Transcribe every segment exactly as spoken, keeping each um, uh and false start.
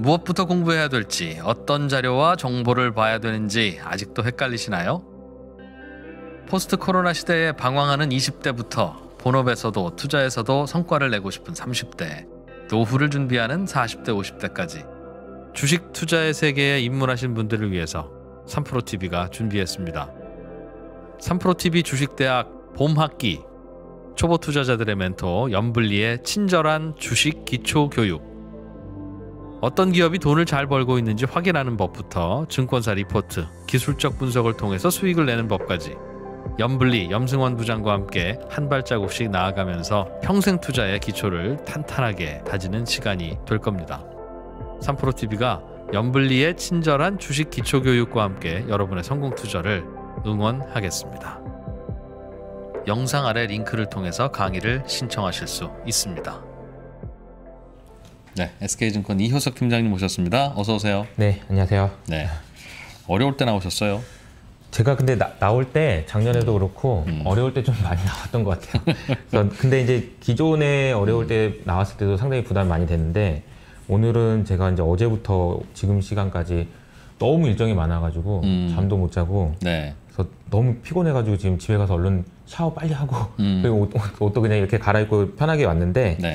무엇부터 공부해야 될지, 어떤 자료와 정보를 봐야 되는지 아직도 헷갈리시나요? 포스트 코로나 시대에 방황하는 이십 대부터 본업에서도 투자에서도 성과를 내고 싶은 삼십 대, 노후를 준비하는 사십 대, 오십 대까지 주식 투자의 세계에 입문하신 분들을 위해서 삼프로티비가 준비했습니다. 삼프로티비 주식대학 봄학기, 초보 투자자들의 멘토 염블리의 친절한 주식 기초 교육, 어떤 기업이 돈을 잘 벌고 있는지 확인하는 법부터 증권사 리포트, 기술적 분석을 통해서 수익을 내는 법까지 염블리, 염승원 부장과 함께 한 발자국씩 나아가면서 평생 투자의 기초를 탄탄하게 다지는 시간이 될 겁니다. 삼프로티비가 염블리의 친절한 주식 기초 교육과 함께 여러분의 성공 투자를 응원하겠습니다. 영상 아래 링크를 통해서 강의를 신청하실 수 있습니다. 네, 에스케이증권 이효석 팀장님 모셨습니다. 어서 오세요. 네, 안녕하세요. 네, 어려울 때 나오셨어요? 제가 근데 나, 나올 때 작년에도 그렇고 음. 어려울 때 좀 많이 나왔던 것 같아요. 그래서 근데 이제 기존에 어려울 때 나왔을 때도 상당히 부담이 많이 됐는데 오늘은 제가 이제 어제부터 지금 시간까지 너무 일정이 많아가지고 음. 잠도 못 자고 네. 그래서 너무 피곤해가지고 지금 집에 가서 얼른 샤워 빨리 하고 음. 그리고 옷, 옷도 그냥 이렇게 갈아입고 편하게 왔는데 네.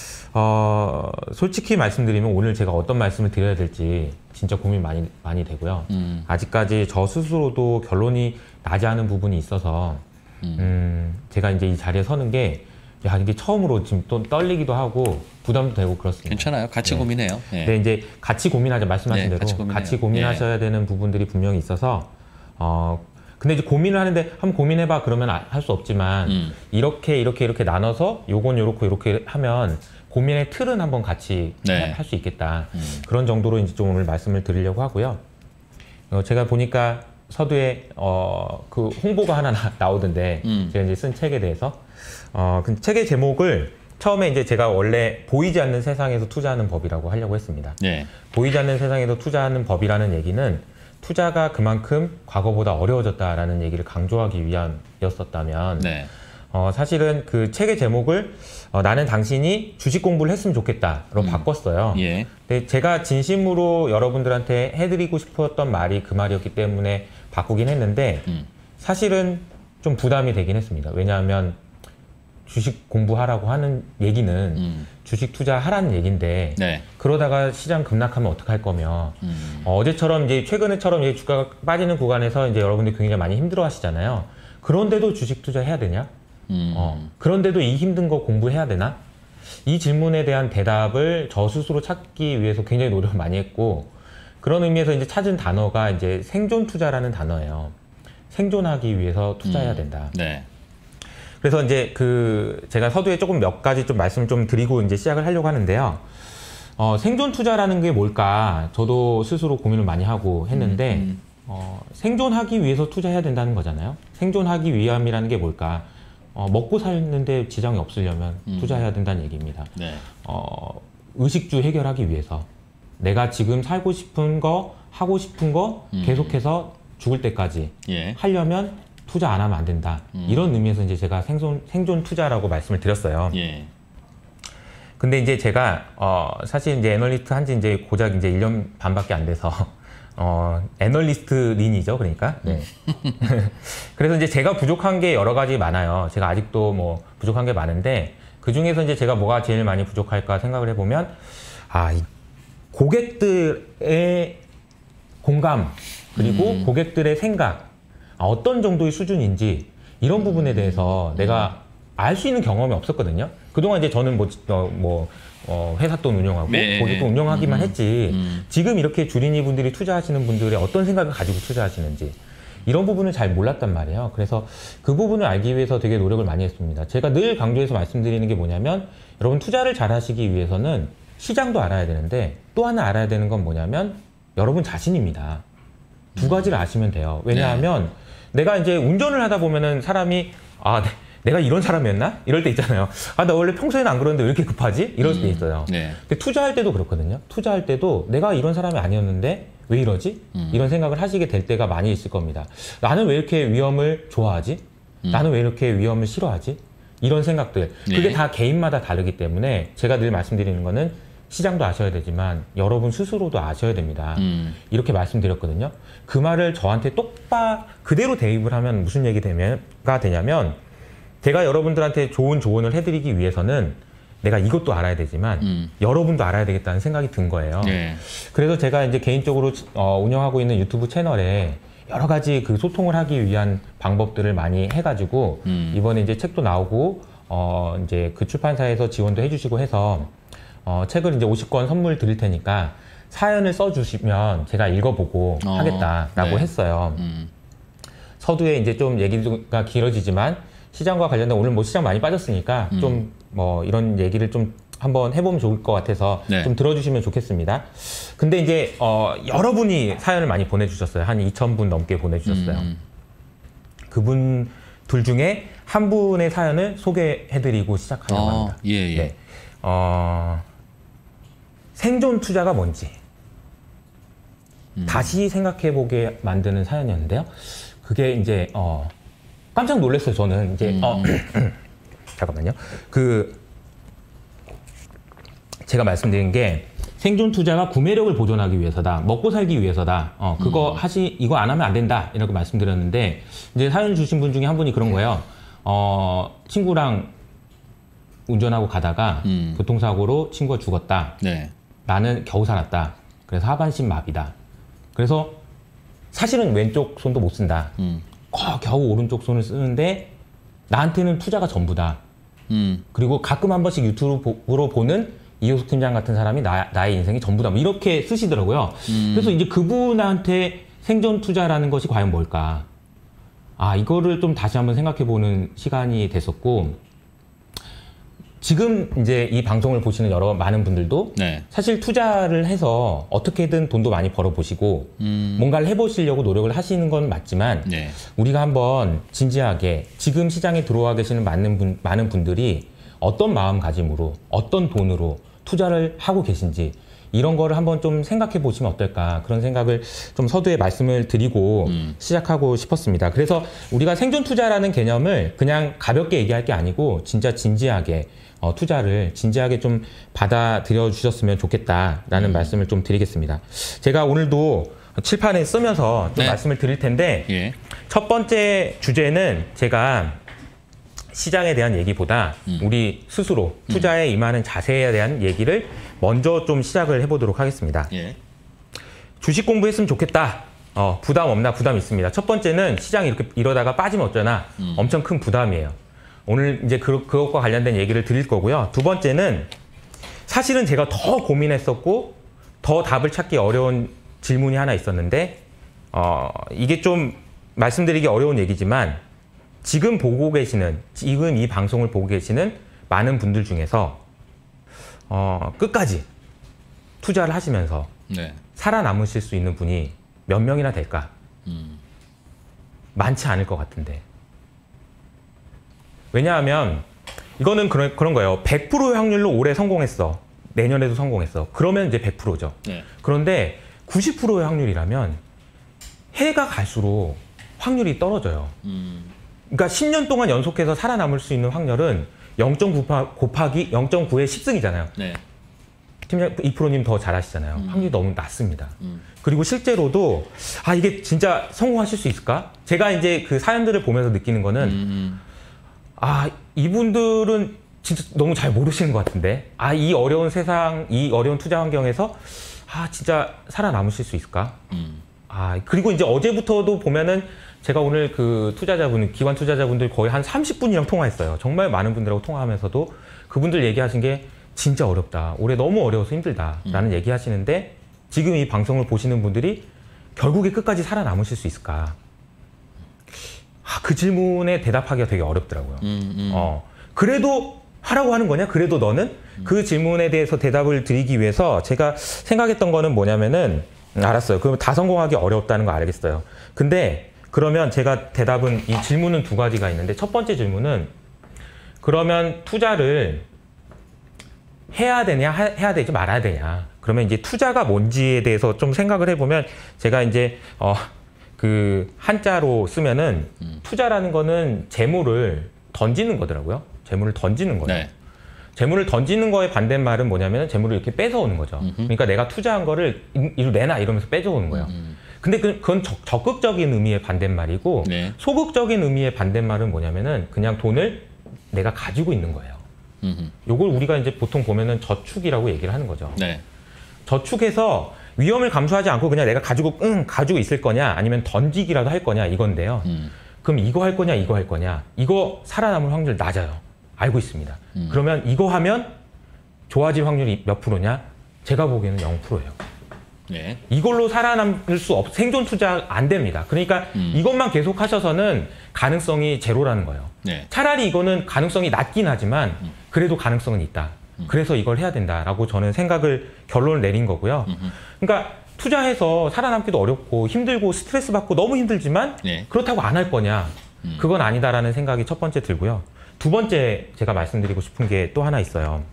어, 솔직히 말씀드리면 오늘 제가 어떤 말씀을 드려야 될지 진짜 고민 많이 많이 되고요. 음. 아직까지 저 스스로도 결론이 나지 않은 부분이 있어서 음. 음, 제가 이제 이 자리에 서는 게 야, 이게 처음으로 지금 또 떨리기도 하고 부담도 되고 그렇습니다. 괜찮아요. 같이 네. 고민해요. 네. 네, 이제 같이 고민하자 말씀하신 네, 대로 같이, 같이 고민하셔야 네. 되는 부분들이 분명히 있어서 어. 근데 이제 고민을 하는데 한번 고민해봐 그러면 할 수 없지만 음. 이렇게 이렇게 이렇게 나눠서 요건 요렇고 요렇게 하면 고민의 틀은 한번 같이 네. 할 수 있겠다. 음. 그런 정도로 이제 좀 오늘 말씀을 드리려고 하고요. 어, 제가 보니까 서두에 어, 그 홍보가 하나 나, 나오던데 음. 제가 이제 쓴 책에 대해서 어, 그 책의 제목을 처음에 이제 제가 원래 보이지 않는 세상에서 투자하는 법이라고 하려고 했습니다. 네. 보이지 않는 세상에서 투자하는 법이라는 얘기는 투자가 그만큼 과거보다 어려워졌다라는 얘기를 강조하기 위함이었었다면 네. 어, 사실은 그 책의 제목을 어, 나는 당신이 주식 공부를 했으면 좋겠다로 음. 바꿨어요. 예. 근데 제가 진심으로 여러분들한테 해드리고 싶었던 말이 그 말이었기 때문에 바꾸긴 했는데 음. 사실은 좀 부담이 되긴 했습니다. 왜냐하면 주식 공부하라고 하는 얘기는 음. 주식 투자하라는 얘기인데 네. 그러다가 시장 급락하면 어떡할 거며 음. 어, 어제처럼 이제 최근에처럼 이제 주가가 빠지는 구간에서 이제 여러분들이 굉장히 많이 힘들어 하시잖아요. 그런데도 주식 투자해야 되냐? 음. 어, 그런데도 이 힘든 거 공부해야 되나? 이 질문에 대한 대답을 저 스스로 찾기 위해서 굉장히 노력을 많이 했고 그런 의미에서 이제 찾은 단어가 이제 생존 투자라는 단어예요. 생존하기 위해서 투자해야 된다. 음. 네. 그래서 이제 그 제가 서두에 조금 몇 가지 좀 말씀을 좀 드리고 이제 시작을 하려고 하는데요. 어, 생존 투자라는 게 뭘까? 저도 스스로 고민을 많이 하고 했는데 음, 음. 어, 생존하기 위해서 투자해야 된다는 거잖아요. 생존하기 위함이라는 게 뭘까? 어, 먹고 사는데 지장이 없으려면 음. 투자해야 된다는 얘기입니다. 네. 어, 의식주 해결하기 위해서 내가 지금 살고 싶은 거, 하고 싶은 거 음. 계속해서 죽을 때까지 예. 하려면 투자 안 하면 안 된다. 음. 이런 의미에서 이제 제가 생존, 생존 투자라고 말씀을 드렸어요. 예. 근데 이제 제가, 어, 사실 이제 애널리스트 한 지 이제 고작 이제 일 년 반밖에 안 돼서, 어, 애널리스트 린이죠. 그러니까. 네. 그래서 이제 제가 부족한 게 여러 가지 많아요. 제가 아직도 뭐 부족한 게 많은데, 그 중에서 이제 제가 뭐가 제일 많이 부족할까 생각을 해보면, 아, 이 고객들의 공감, 그리고 음. 고객들의 생각, 어떤 정도의 수준인지 이런 부분에 대해서 내가 알 수 있는 경험이 없었거든요. 그동안 이제 저는 뭐, 어, 뭐 어, 회사 돈 운영하고 네. 고객 돈 운영하기만 음. 했지 음. 지금 이렇게 주린이 분들이 투자하시는 분들의 어떤 생각을 가지고 투자하시는지 이런 부분을 잘 몰랐단 말이에요. 그래서 그 부분을 알기 위해서 되게 노력을 많이 했습니다. 제가 늘 강조해서 말씀드리는 게 뭐냐면 여러분 투자를 잘 하시기 위해서는 시장도 알아야 되는데 또 하나 알아야 되는 건 뭐냐면 여러분 자신입니다. 두 가지를 아시면 돼요. 왜냐하면 네. 내가 이제 운전을 하다 보면은 사람이 아 네, 내가 이런 사람이었나? 이럴 때 있잖아요. 아 나 원래 평소에는 안 그러는데 왜 이렇게 급하지? 이럴 음, 때 있어요. 네. 근데 투자할 때도 그렇거든요. 투자할 때도 내가 이런 사람이 아니었는데 왜 이러지? 음. 이런 생각을 하시게 될 때가 많이 있을 겁니다. 나는 왜 이렇게 위험을 좋아하지? 음. 나는 왜 이렇게 위험을 싫어하지? 이런 생각들. 그게 네. 다 개인마다 다르기 때문에 제가 늘 말씀드리는 거는 시장도 아셔야 되지만 여러분 스스로도 아셔야 됩니다. 음. 이렇게 말씀드렸거든요. 그 말을 저한테 똑바 그대로 대입을 하면 무슨 얘기 되면가 되냐면 제가 여러분들한테 좋은 조언을 해드리기 위해서는 내가 이것도 알아야 되지만 음. 여러분도 알아야 되겠다는 생각이 든 거예요. 네. 그래서 제가 이제 개인적으로 어, 운영하고 있는 유튜브 채널에 여러 가지 그 소통을 하기 위한 방법들을 많이 해가지고 음. 이번에 이제 책도 나오고 어, 이제 그 출판사에서 지원도 해주시고 해서 어, 책을 이제 오십 권 선물 드릴 테니까 사연을 써주시면 제가 읽어보고 어, 하겠다라고 네. 했어요. 음. 서두에 이제 좀 얘기가 길어지지만 시장과 관련된 오늘 뭐 시장 많이 빠졌으니까 음. 좀 뭐 이런 얘기를 좀 한번 해보면 좋을 것 같아서 네. 좀 들어주시면 좋겠습니다. 근데 이제 어, 여러분이 사연을 많이 보내주셨어요. 한 이천 분 넘게 보내주셨어요. 음. 그분 둘 중에 한 분의 사연을 소개해드리고 시작하려고 어, 합니다. 예, 예. 네. 어, 생존 투자가 뭔지 음. 다시 생각해보게 만드는 사연이었는데요. 그게 이제 어, 깜짝 놀랐어요. 저는 이제 음. 어, 잠깐만요. 그 제가 말씀드린 게 생존 투자가 구매력을 보존하기 위해서다, 먹고 살기 위해서다. 어, 그거 음. 하시 이거 안 하면 안 된다 이렇게 말씀드렸는데 이제 사연 주신 분 중에 한 분이 그런 거예요. 어, 친구랑 운전하고 가다가 음. 교통사고로 친구가 죽었다. 네. 나는 겨우 살았다. 그래서 하반신 마비다. 그래서 사실은 왼쪽 손도 못 쓴다. 음. 거, 겨우 오른쪽 손을 쓰는데 나한테는 투자가 전부다. 음. 그리고 가끔 한 번씩 유튜브로 보는 이효숙 팀장 같은 사람이 나, 나의 인생이 전부다. 뭐 이렇게 쓰시더라고요. 음. 그래서 이제 그분한테 생존 투자라는 것이 과연 뭘까? 아, 이거를 좀 다시 한번 생각해 보는 시간이 됐었고, 지금 이제 이 방송을 보시는 여러 많은 분들도 네. 사실 투자를 해서 어떻게든 돈도 많이 벌어보시고 음. 뭔가를 해보시려고 노력을 하시는 건 맞지만 네. 우리가 한번 진지하게 지금 시장에 들어와 계시는 많은, 분, 많은 분들이 어떤 마음가짐으로 어떤 돈으로 투자를 하고 계신지 이런 거를 한번 좀 생각해 보시면 어떨까 그런 생각을 좀 서두에 말씀을 드리고 음. 시작하고 싶었습니다. 그래서 우리가 생존 투자라는 개념을 그냥 가볍게 얘기할 게 아니고 진짜 진지하게 어, 투자를 진지하게 좀 받아들여 주셨으면 좋겠다라는 음. 말씀을 좀 드리겠습니다. 제가 오늘도 칠판에 쓰면서 좀 네. 말씀을 드릴 텐데 예. 첫 번째 주제는 제가 시장에 대한 얘기보다 음. 우리 스스로 투자에 임하는 자세에 대한 얘기를 먼저 좀 시작을 해보도록 하겠습니다. 예. 주식 공부했으면 좋겠다. 어, 부담 없나? 부담 있습니다. 첫 번째는 시장이 이렇게 이러다가 빠지면 어쩌나 음. 엄청 큰 부담이에요. 오늘 이제 그, 그것과 관련된 얘기를 드릴 거고요. 두 번째는 사실은 제가 더 고민했었고 더 답을 찾기 어려운 질문이 하나 있었는데 어, 이게 좀 말씀드리기 어려운 얘기지만 지금 보고 계시는, 지금 이 방송을 보고 계시는 많은 분들 중에서 어, 끝까지 투자를 하시면서 네. 살아남으실 수 있는 분이 몇 명이나 될까? 음. 많지 않을 것 같은데. 왜냐하면 이거는 그런, 그런 거예요. 백 퍼센트의 확률로 올해 성공했어. 내년에도 성공했어. 그러면 이제 백 퍼센트죠. 네. 그런데 구십 퍼센트의 확률이라면 해가 갈수록 확률이 떨어져요. 음. 그러니까 십 년 동안 연속해서 살아남을 수 있는 확률은 영 점 구 곱하기 영 점 구의 십 승이잖아요. 네. 팀장 이 프로님 더 잘하시잖아요. 음. 확률이 너무 낮습니다. 음. 그리고 실제로도 아 이게 진짜 성공하실 수 있을까? 제가 이제 그 사연들을 보면서 느끼는 거는 음. 아 이분들은 진짜 너무 잘 모르시는 것 같은데 아 이 어려운 세상, 이 어려운 투자 환경에서 아 진짜 살아남으실 수 있을까? 음. 아 그리고 이제 어제부터도 보면은 제가 오늘 그 투자자분, 기관 투자자분들 거의 한 삼십 분이랑 통화했어요. 정말 많은 분들하고 통화하면서도 그분들 얘기하신 게 진짜 어렵다. 올해 너무 어려워서 힘들다라는 음. 얘기 하시는데 지금 이 방송을 보시는 분들이 결국에 끝까지 살아남으실 수 있을까? 아, 그 질문에 대답하기가 되게 어렵더라고요. 음, 음. 어, 그래도 하라고 하는 거냐? 그래도 너는? 음. 그 질문에 대해서 대답을 드리기 위해서 제가 생각했던 거는 뭐냐면은 음, 알았어요. 그러면 다 성공하기 어렵다는 거 알겠어요. 근데 그러면 제가 대답은 이 질문은 두 가지가 있는데 첫 번째 질문은 그러면 투자를 해야 되냐 하, 해야 되지 말아야 되냐 그러면 이제 투자가 뭔지에 대해서 좀 생각을 해보면 제가 이제 어, 그 한자로 쓰면은 음. 투자라는 거는 재물을 던지는 거더라고요. 재물을 던지는 거예요. 네. 재물을 던지는 거에 반대말은 뭐냐면 재물을 이렇게 뺏어오는 거죠. 음흠. 그러니까 내가 투자한 거를 이리 내놔 이러면서 뺏어오는 거예요. 음. 근데 그건 적, 적극적인 의미의 반대말이고 네. 소극적인 의미의 반대말은 뭐냐면은 그냥 돈을 내가 가지고 있는 거예요. 음흠. 요걸 우리가 이제 보통 보면은 저축이라고 얘기를 하는 거죠. 네. 저축해서 위험을 감수하지 않고 그냥 내가 가지고 응 가지고 있을 거냐 아니면 던지기라도 할 거냐 이건데요. 음. 그럼 이거 할 거냐 이거 할 거냐 이거 살아남을 확률 낮아요. 알고 있습니다. 음. 그러면 이거 하면 좋아질 확률이 몇 프로냐? 제가 보기에는 영 퍼센트예요. 네. 이걸로 살아남을 수 없, 생존 투자 안 됩니다. 그러니까 음. 이것만 계속 하셔서는 가능성이 제로라는 거예요. 네. 차라리 이거는 가능성이 낮긴 하지만 음. 그래도 가능성은 있다. 음. 그래서 이걸 해야 된다라고 저는 생각을 결론을 내린 거고요. 음흠. 그러니까 투자해서 살아남기도 어렵고 힘들고 스트레스 받고 너무 힘들지만 네. 그렇다고 안 할 거냐? 음. 그건 아니다라는 생각이 첫 번째 들고요. 두 번째 제가 말씀드리고 싶은 게 또 하나 있어요.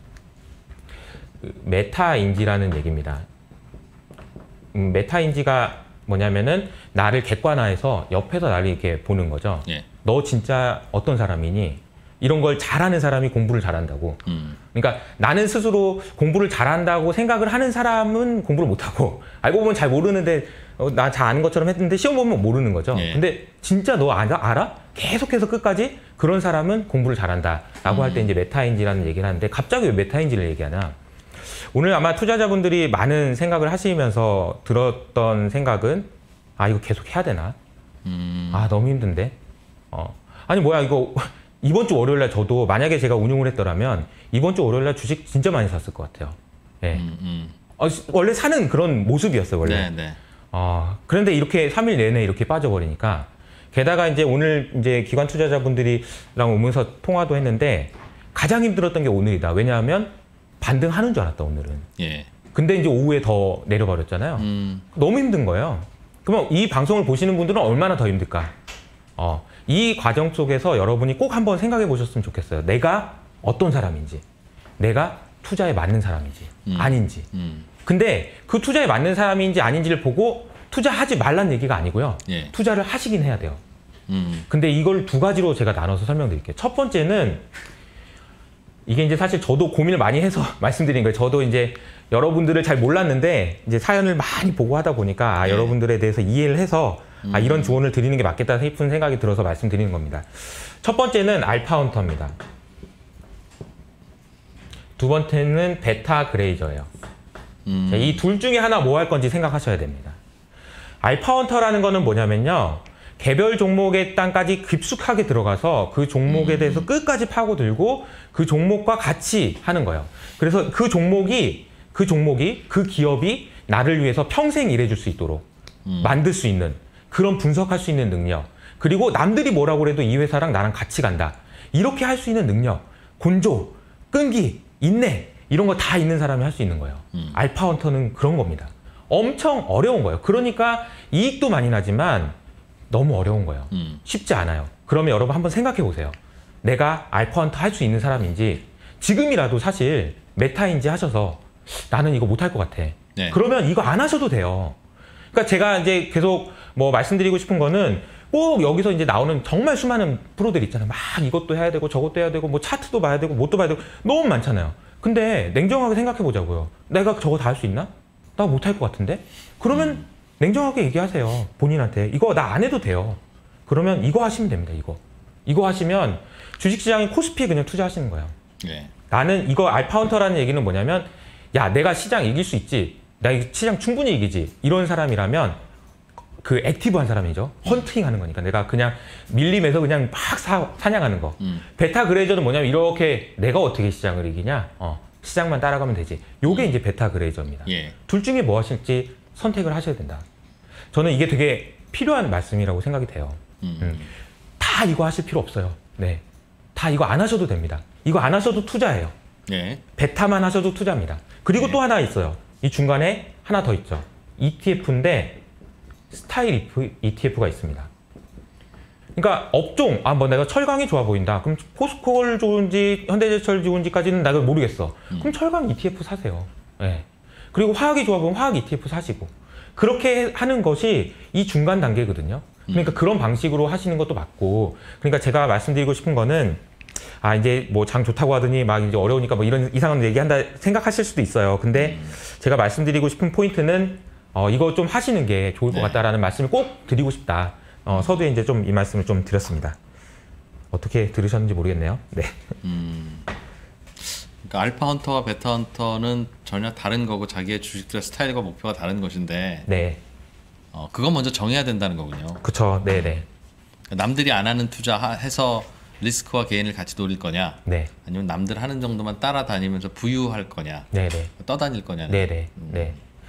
메타인지라는 얘기입니다. 음, 메타인지가 뭐냐면은 나를 객관화해서 옆에서 나를 이렇게 보는 거죠. 예. 너 진짜 어떤 사람이니? 이런 걸 잘하는 사람이 공부를 잘한다고. 음. 그러니까 나는 스스로 공부를 잘한다고 생각을 하는 사람은 공부를 못하고 알고 보면 잘 모르는데 어, 나 잘 아는 것처럼 했는데 시험 보면 모르는 거죠. 예. 근데 진짜 너 알아? 알아? 계속해서 끝까지 그런 사람은 공부를 잘한다 라고 음. 할 때 이제 메타인지라는 얘기를 하는데 갑자기 왜 메타인지를 얘기하나? 오늘 아마 투자자분들이 많은 생각을 하시면서 들었던 생각은 아 이거 계속 해야 되나? 음. 아 너무 힘든데? 어. 아니 뭐야 이거 이번 주 월요일날 저도 만약에 제가 운용을 했더라면 이번 주 월요일날 주식 진짜 많이 샀을 것 같아요. 네. 음, 음. 어, 원래 사는 그런 모습이었어요 원래. 네, 네. 어, 그런데 이렇게 삼 일 내내 이렇게 빠져버리니까 게다가 이제 오늘 이제 기관 투자자분들이랑 오면서 통화도 했는데 가장 힘들었던 게 오늘이다. 왜냐하면 반등하는 줄 알았다 오늘은. 예. 근데 이제 오후에 더 내려버렸잖아요. 음. 너무 힘든 거예요. 그러면 이 방송을 보시는 분들은 얼마나 더 힘들까? 어, 이 과정 속에서 여러분이 꼭 한번 생각해 보셨으면 좋겠어요. 내가 어떤 사람인지, 내가 투자에 맞는 사람인지 음. 아닌지. 음. 근데 그 투자에 맞는 사람인지 아닌지를 보고 투자하지 말란 얘기가 아니고요. 예. 투자를 하시긴 해야 돼요. 음. 근데 이걸 두 가지로 제가 나눠서 설명드릴게요. 첫 번째는 이게 이제 사실 저도 고민을 많이 해서 말씀드린 거예요. 저도 이제 여러분들을 잘 몰랐는데 이제 사연을 많이 보고 하다 보니까 아, 네. 여러분들에 대해서 이해를 해서 음. 아, 이런 조언을 드리는 게 맞겠다 싶은 생각이 들어서 말씀드리는 겁니다. 첫 번째는 알파헌터입니다. 두 번째는 베타 그레이저예요. 음. 이 둘 중에 하나 뭐 할 건지 생각하셔야 됩니다. 알파헌터라는 거는 뭐냐면요. 개별 종목의 땅까지 깊숙하게 들어가서 그 종목에 대해서 음. 끝까지 파고들고 그 종목과 같이 하는 거예요. 그래서 그 종목이 그 종목이 그 기업이 나를 위해서 평생 일해줄 수 있도록 음. 만들 수 있는 그런 분석할 수 있는 능력, 그리고 남들이 뭐라고 그래도 이 회사랑 나랑 같이 간다 이렇게 할 수 있는 능력, 곤조, 끈기, 인내 이런 거 다 있는 사람이 할 수 있는 거예요. 음. 알파헌터는 그런 겁니다. 엄청 어려운 거예요. 그러니까 이익도 많이 나지만 너무 어려운 거예요. 음. 쉽지 않아요. 그러면 여러분 한번 생각해 보세요. 내가 알파헌터 할 수 있는 사람인지 지금이라도 사실 메타인지 하셔서 나는 이거 못할 것 같아. 네. 그러면 이거 안 하셔도 돼요. 그러니까 제가 이제 계속 뭐 말씀드리고 싶은 거는 꼭 여기서 이제 나오는 정말 수많은 프로들 있잖아요. 막 이것도 해야 되고 저것도 해야 되고 뭐 차트도 봐야 되고 뭣도 봐야 되고 너무 많잖아요. 근데 냉정하게 생각해 보자고요. 내가 저거 다 할 수 있나? 나 못할 것 같은데? 그러면 음. 냉정하게 얘기하세요. 본인한테. 이거 나 안 해도 돼요. 그러면 이거 하시면 됩니다. 이거. 이거 하시면 주식시장의 코스피에 그냥 투자하시는 거예요. 네. 나는 이거 알파헌터라는 얘기는 뭐냐면 야 내가 시장 이길 수 있지. 나 시장 충분히 이기지. 이런 사람이라면 그 액티브한 사람이죠. 헌팅하는 거니까. 내가 그냥 밀림에서 그냥 막 사, 사냥하는 거. 음. 베타 그레이저는 뭐냐면 이렇게 내가 어떻게 시장을 이기냐. 어, 시장만 따라가면 되지. 요게 음. 이제 베타 그레이저입니다. 예. 둘 중에 뭐 하실지 선택을 하셔야 된다. 저는 이게 되게 필요한 말씀이라고 생각이 돼요. 음. 음. 다 이거 하실 필요 없어요. 네, 다 이거 안 하셔도 됩니다. 이거 안 하셔도 투자예요. 네. 베타만 하셔도 투자입니다. 그리고 네. 또 하나 있어요. 이 중간에 하나 더 있죠. 이티에프인데 스타일 이티에프가 있습니다. 그러니까 업종, 아 뭐 내가 철강이 좋아 보인다. 그럼 포스코를 좋은지 현대제철 좋은지까지는 내가 모르겠어. 음. 그럼 철강 이티에프 사세요. 네. 그리고 화학이 좋아 보면 화학 이티에프 사시고 그렇게 하는 것이 이 중간 단계거든요. 그러니까 음. 그런 방식으로 하시는 것도 맞고 그러니까 제가 말씀드리고 싶은 거는 아 이제 뭐 장 좋다고 하더니 막 이제 어려우니까 뭐 이런 이상한 얘기한다 생각하실 수도 있어요. 근데 음. 제가 말씀드리고 싶은 포인트는 어, 이거 좀 하시는 게 좋을 것 네. 같다라는 말씀을 꼭 드리고 싶다. 어, 서두에 이제 좀 이 말씀을 좀 드렸습니다. 어떻게 들으셨는지 모르겠네요. 네. 음. 그러니까 알파 헌터와 베타 헌터는 전혀 다른 거고 자기의 주식들의 스타일과 목표가 다른 것인데 네. 어, 그건 먼저 정해야 된다는 거군요. 그렇죠. 네네. 남들이 안 하는 투자해서 리스크와 게인을 같이 노릴 거냐 네. 아니면 남들 하는 정도만 따라다니면서 부유할 거냐 네네. 떠다닐 거냐 네네. 음. 네.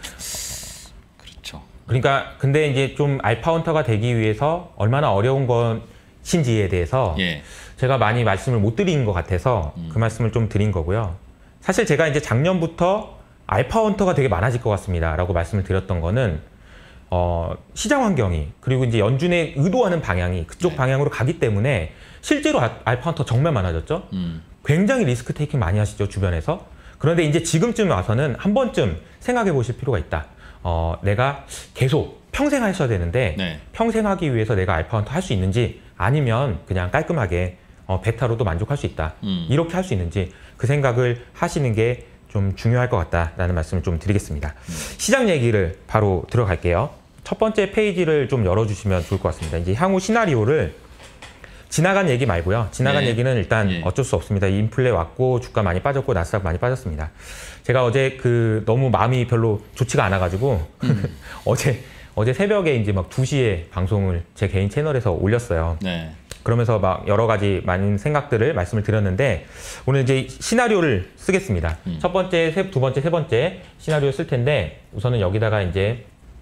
그렇죠. 그러니까 근데 이제 좀 알파 헌터가 되기 위해서 얼마나 어려운 것인지에 대해서 예. 제가 많이 말씀을 못 드린 것 같아서 음. 그 말씀을 좀 드린 거고요. 사실 제가 이제 작년부터 알파 헌터가 되게 많아질 것 같습니다 라고 말씀을 드렸던 거는 어, 시장 환경이 그리고 이제 연준의 의도하는 방향이 그쪽 네. 방향으로 가기 때문에 실제로 알파 헌터 정말 많아졌죠. 음. 굉장히 리스크 테이킹 많이 하시죠 주변에서. 그런데 이제 지금쯤 와서는 한 번쯤 생각해 보실 필요가 있다. 어, 내가 계속 평생 하셔야 되는데 네. 평생 하기 위해서 내가 알파 헌터 할 수 있는지 아니면 그냥 깔끔하게 어, 베타로도 만족할 수 있다. 음. 이렇게 할 수 있는지 그 생각을 하시는 게 좀 중요할 것 같다라는 말씀을 좀 드리겠습니다. 음. 시장 얘기를 바로 들어갈게요. 첫 번째 페이지를 좀 열어주시면 좋을 것 같습니다. 이제 향후 시나리오를 지나간 얘기 말고요. 지나간 네. 얘기는 일단 네. 어쩔 수 없습니다. 인플레 왔고 주가 많이 빠졌고 나스닥 많이 빠졌습니다. 제가 어제 그 너무 마음이 별로 좋지가 않아가지고 음. 어제 어제 새벽에 이제 막 두 시에 방송을 제 개인 채널에서 올렸어요. 네. 그러면서 막 여러 가지 많은 생각들을 말씀을 드렸는데 오늘 이제 시나리오를 쓰겠습니다. 음. 첫 번째, 세, 두 번째, 세 번째 시나리오 쓸 텐데 우선은 여기다가 이제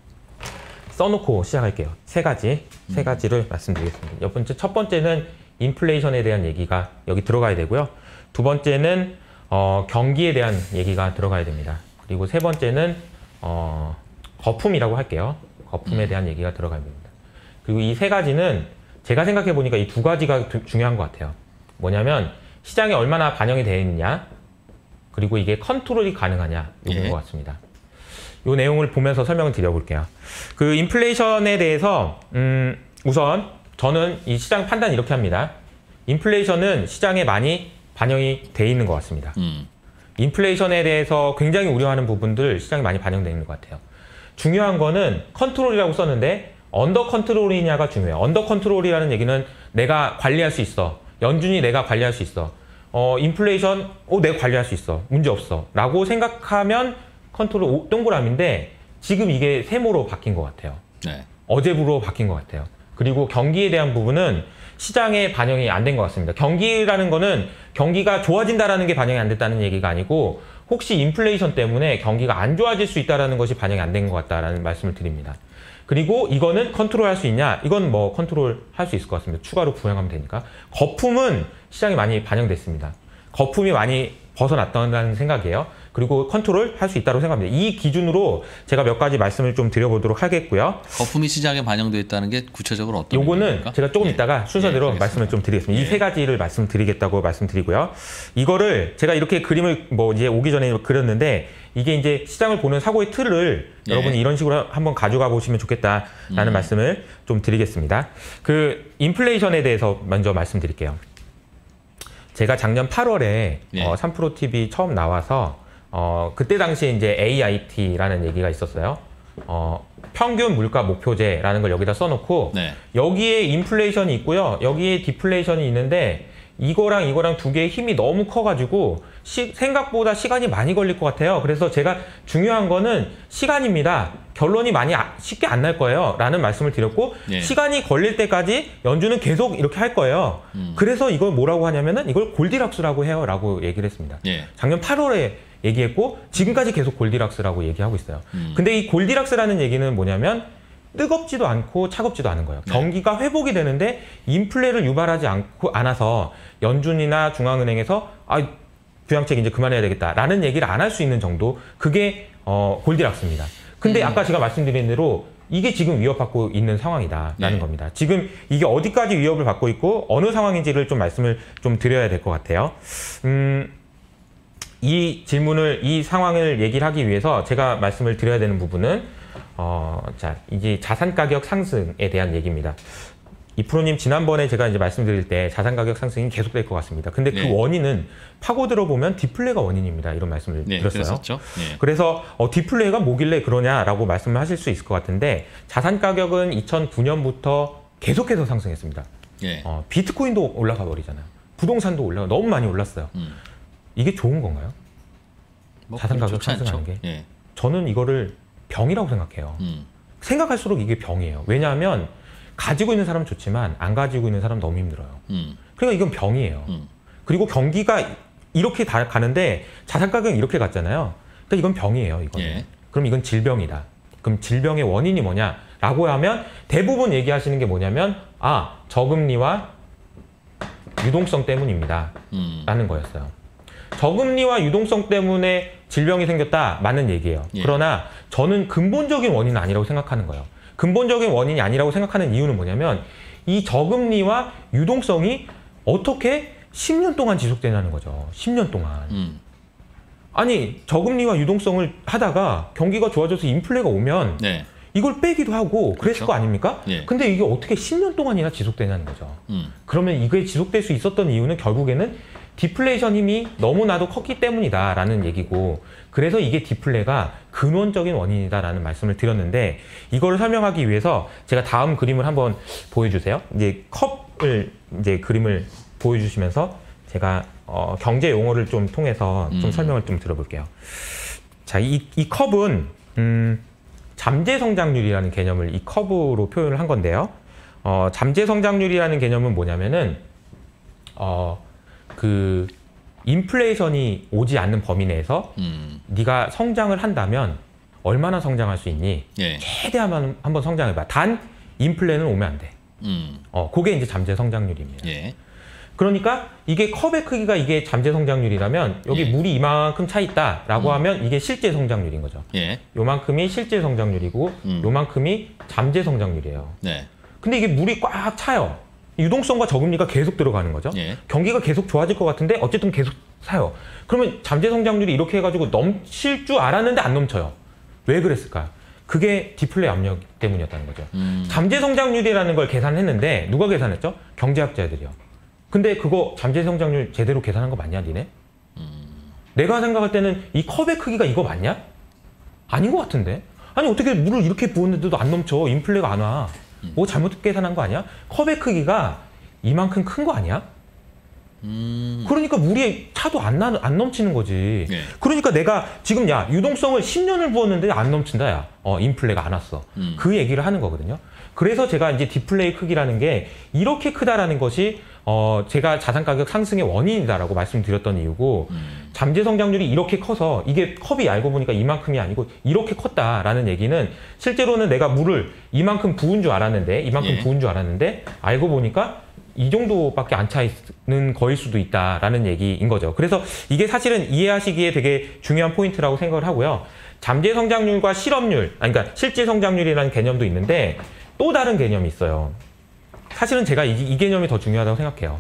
써놓고 시작할게요. 세 가지, 음. 세 가지를 말씀드리겠습니다. 첫 번째, 첫 번째는 인플레이션에 대한 얘기가 여기 들어가야 되고요. 두 번째는 어, 경기에 대한 얘기가 들어가야 됩니다. 그리고 세 번째는 어, 거품이라고 할게요. 거품에 음. 대한 얘기가 들어가야 됩니다. 그리고 이 세 가지는 제가 생각해 보니까 이 두 가지가 두, 중요한 것 같아요. 뭐냐면 시장에 얼마나 반영이 되어 있느냐 그리고 이게 컨트롤이 가능하냐 이건 예. 것 같습니다. 이 내용을 보면서 설명을 드려볼게요. 그 인플레이션에 대해서 음, 우선 저는 이 시장 판단 이렇게 합니다. 인플레이션은 시장에 많이 반영이 돼 있는 것 같습니다. 음. 인플레이션에 대해서 굉장히 우려하는 부분들 시장에 많이 반영되어 있는 것 같아요. 중요한 거는 컨트롤이라고 썼는데 언더 컨트롤이냐가 중요해요. 언더 컨트롤이라는 얘기는 내가 관리할 수 있어. 연준이 내가 관리할 수 있어. 어, 인플레이션, 어, 내가 관리할 수 있어. 문제 없어. 라고 생각하면 컨트롤 동그라미인데 지금 이게 세모로 바뀐 것 같아요. 네. 어제부로 바뀐 것 같아요. 그리고 경기에 대한 부분은 시장에 반영이 안 된 것 같습니다. 경기라는 거는 경기가 좋아진다라는 게 반영이 안 됐다는 얘기가 아니고 혹시 인플레이션 때문에 경기가 안 좋아질 수 있다는 것이 반영이 안 된 것 같다라는 말씀을 드립니다. 그리고 이거는 컨트롤 할 수 있냐? 이건 뭐 컨트롤 할 수 있을 것 같습니다. 추가로 부양하면 되니까. 거품은 시장에 많이 반영됐습니다. 거품이 많이 벗어났다는 생각이에요. 그리고 컨트롤 할 수 있다고 생각합니다. 이 기준으로 제가 몇 가지 말씀을 좀 드려보도록 하겠고요. 거품이 시장에 반영되어 있다는 게 구체적으로 어떤 요거는 의미입니까? 제가 조금 예. 이따가 순서대로 예, 말씀을 좀 드리겠습니다. 예. 이 세 가지를 말씀드리겠다고 말씀드리고요. 이거를 제가 이렇게 그림을 뭐 이제 오기 전에 그렸는데 이게 이제 시장을 보는 사고의 틀을 예. 여러분이 이런 식으로 한번 가져가 보시면 좋겠다라는 음. 말씀을 좀 드리겠습니다. 그 인플레이션에 대해서 먼저 말씀드릴게요. 제가 작년 팔월에 예. 어, 삼프로티비 처음 나와서 어, 그때 당시에 이제 에이아이티라는 얘기가 있었어요. 어, 평균 물가 목표제라는 걸 여기다 써놓고 네. 여기에 인플레이션이 있고요. 여기에 디플레이션이 있는데 이거랑 이거랑 두 개의 힘이 너무 커가지고 시, 생각보다 시간이 많이 걸릴 것 같아요. 그래서 제가 중요한 거는 시간입니다. 결론이 많이 아, 쉽게 안 날 거예요. 라는 말씀을 드렸고 예. 시간이 걸릴 때까지 연준은 계속 이렇게 할 거예요. 음. 그래서 이걸 뭐라고 하냐면은 이걸 골디락스라고 해요. 라고 얘기를 했습니다. 예. 작년 팔월에 얘기했고 지금까지 계속 골디락스라고 얘기하고 있어요. 음. 근데 이 골디락스라는 얘기는 뭐냐면 뜨겁지도 않고 차갑지도 않은 거예요. 네. 경기가 회복이 되는데 인플레를 유발하지 않고 않아서 연준이나 중앙은행에서 아, 부양책 이제 그만해야 되겠다라는 얘기를 안 할 수 있는 정도 그게 어, 골디락스입니다. 근데 음. 아까 제가 말씀드린 대로 이게 지금 위협받고 있는 상황이다라는 네. 겁니다. 지금 이게 어디까지 위협을 받고 있고 어느 상황인지를 좀 말씀을 좀 드려야 될 것 같아요. 음, 이 질문을, 이 상황을 얘기를 하기 위해서 제가 말씀을 드려야 되는 부분은 어, 자, 이제 자산 가격 상승에 대한 얘기입니다. 이프로님 지난번에 제가 이제 말씀드릴 때 자산 가격 상승이 계속될 것 같습니다. 근데 그 네. 원인은 파고 들어보면 디플레가 원인입니다. 이런 말씀을 네, 드렸어요. 네. 그래서 어, 디플레가 뭐길래 그러냐라고 말씀을 하실 수 있을 것 같은데 자산 가격은 이천구 년부터 계속해서 상승했습니다. 네. 어, 비트코인도 올라가 버리잖아요. 부동산도 올라가 너무 많이 올랐어요. 음. 이게 좋은 건가요? 뭐 자산 가격 좋지 않죠. 상승하는 게? 예. 저는 이거를 병이라고 생각해요. 음. 생각할수록 이게 병이에요. 왜냐하면 가지고 있는 사람은 좋지만 안 가지고 있는 사람은 너무 힘들어요. 음. 그러니까 이건 병이에요. 음. 그리고 경기가 이렇게 다 가는데 자산 가격은 이렇게 갔잖아요. 그러니까 이건 병이에요. 이건. 예. 그럼 이건 질병이다. 그럼 질병의 원인이 뭐냐라고 하면 대부분 얘기하시는 게 뭐냐면 아 저금리와 유동성 때문입니다. 음. 라는 거였어요. 저금리와 유동성 때문에 질병이 생겼다 맞는 얘기예요. 예. 그러나 저는 근본적인 원인은 아니라고 생각하는 거예요. 근본적인 원인이 아니라고 생각하는 이유는 뭐냐면 이 저금리와 유동성이 어떻게 십 년 동안 지속되냐는 거죠. 십 년 동안. 음. 아니 저금리와 유동성을 하다가 경기가 좋아져서 인플레가 오면 네. 이걸 빼기도 하고 그랬을 그렇죠. 거 아닙니까? 예. 근데 이게 어떻게 십 년 동안이나 지속되냐는 거죠. 음. 그러면 이게 지속될 수 있었던 이유는 결국에는 디플레이션 힘이 너무나도 컸기 때문이다라는 얘기고 그래서 이게 디플레가 근원적인 원인이다라는 말씀을 드렸는데 이거를 설명하기 위해서 제가 다음 그림을 한번 보여주세요. 이제 컵을 이제 그림을 보여주시면서 제가 어, 경제 용어를 좀 통해서 좀 음. 설명을 좀 들어볼게요. 자, 이, 이 컵은 음, 잠재 성장률이라는 개념을 이 컵으로 표현을 한 건데요. 어, 잠재 성장률이라는 개념은 뭐냐면은 어, 그 인플레이션이 오지 않는 범위 내에서 음. 네가 성장을 한다면 얼마나 성장할 수 있니? 예. 최대한 한번 성장해봐. 단 인플레는 오면 안 돼. 음. 어, 그게 이제 잠재 성장률입니다. 예. 그러니까 이게 컵의 크기가 이게 잠재 성장률이라면 여기 예. 물이 이만큼 차 있다라고 음. 하면 이게 실제 성장률인 거죠. 예. 요만큼이 실제 성장률이고 음. 요만큼이 잠재 성장률이에요. 네. 근데 이게 물이 꽉 차요. 유동성과 저금리가 계속 들어가는 거죠. 예. 경기가 계속 좋아질 것 같은데 어쨌든 계속 사요. 그러면 잠재 성장률이 이렇게 해가지고 넘칠 줄 알았는데 안 넘쳐요. 왜 그랬을까? 그게 디플레 압력 때문이었다는 거죠. 음. 잠재 성장률이라는 걸 계산했는데 누가 계산했죠? 경제학자들이요. 근데 그거 잠재 성장률 제대로 계산한 거 맞냐, 니네? 음. 내가 생각할 때는 이 컵의 크기가 이거 맞냐? 아닌 것 같은데? 아니 어떻게 물을 이렇게 부었는데도 안 넘쳐? 인플레가 안 와. 뭐 잘못 계산한 거 아니야? 컵의 크기가 이만큼 큰 거 아니야? 음. 그러니까 물이 차도 안, 나, 안 넘치는 거지. 네. 그러니까 내가 지금 야 유동성을 십 년을 부었는데 안 넘친다 야. 어 인플레가 안 왔어. 음. 그 얘기를 하는 거거든요. 그래서 제가 이제 디플레이 크기라는 게 이렇게 크다라는 것이 어 제가 자산 가격 상승의 원인이다라고 말씀드렸던 이유고 음. 잠재 성장률이 이렇게 커서 이게 컵이 알고 보니까 이만큼이 아니고 이렇게 컸다라는 얘기는 실제로는 내가 물을 이만큼 부은 줄 알았는데 이만큼 예. 부은 줄 알았는데 알고 보니까 이 정도밖에 안 차 있는 거일 수도 있다라는 얘기인 거죠. 그래서 이게 사실은 이해하시기에 되게 중요한 포인트라고 생각을 하고요. 잠재 성장률과 실업률, 아니 그러니까 실제 성장률이라는 개념도 있는데 또 다른 개념이 있어요. 사실은 제가 이, 이 개념이 더 중요하다고 생각해요.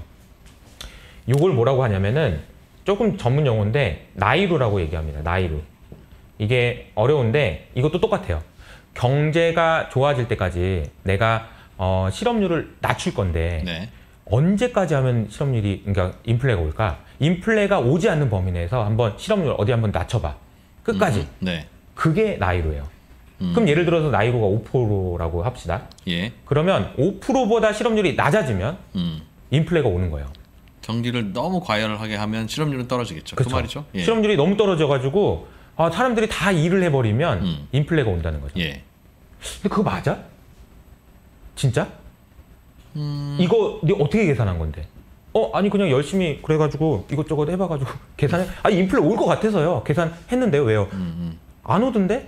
이걸 뭐라고 하냐면은 조금 전문 용어인데 나이루라고 얘기합니다. 나이루. 이게 어려운데 이것도 똑같아요. 경제가 좋아질 때까지 내가 어, 실업률을 낮출 건데 네. 언제까지 하면 실업률이 그러니까 인플레가 올까? 인플레가 오지 않는 범위 내에서 한번 실업률 어디 한번 낮춰봐. 끝까지. 음. 네. 그게 나이루예요. 음. 그럼 예를 들어서 나이루가 오 퍼센트라고 합시다. 예. 그러면 오 퍼센트보다 실업률이 낮아지면 음. 인플레가 오는 거예요. 경기를 너무 과열을 하게 하면 실업률은 떨어지겠죠. 그쵸? 그 말이죠. 예. 실업률이 너무 떨어져가지고 아, 사람들이 다 일을 해버리면 음. 인플레가 온다는 거죠. 예. 근데 그거 맞아? 진짜? 음. 이거 네 어떻게 계산한 건데? 어 아니 그냥 열심히 그래가지고 이것저것 해봐가지고 계산해. 아니 인플레 올 것 같아서요. 계산했는데요. 왜요? 음, 음. 안 오던데?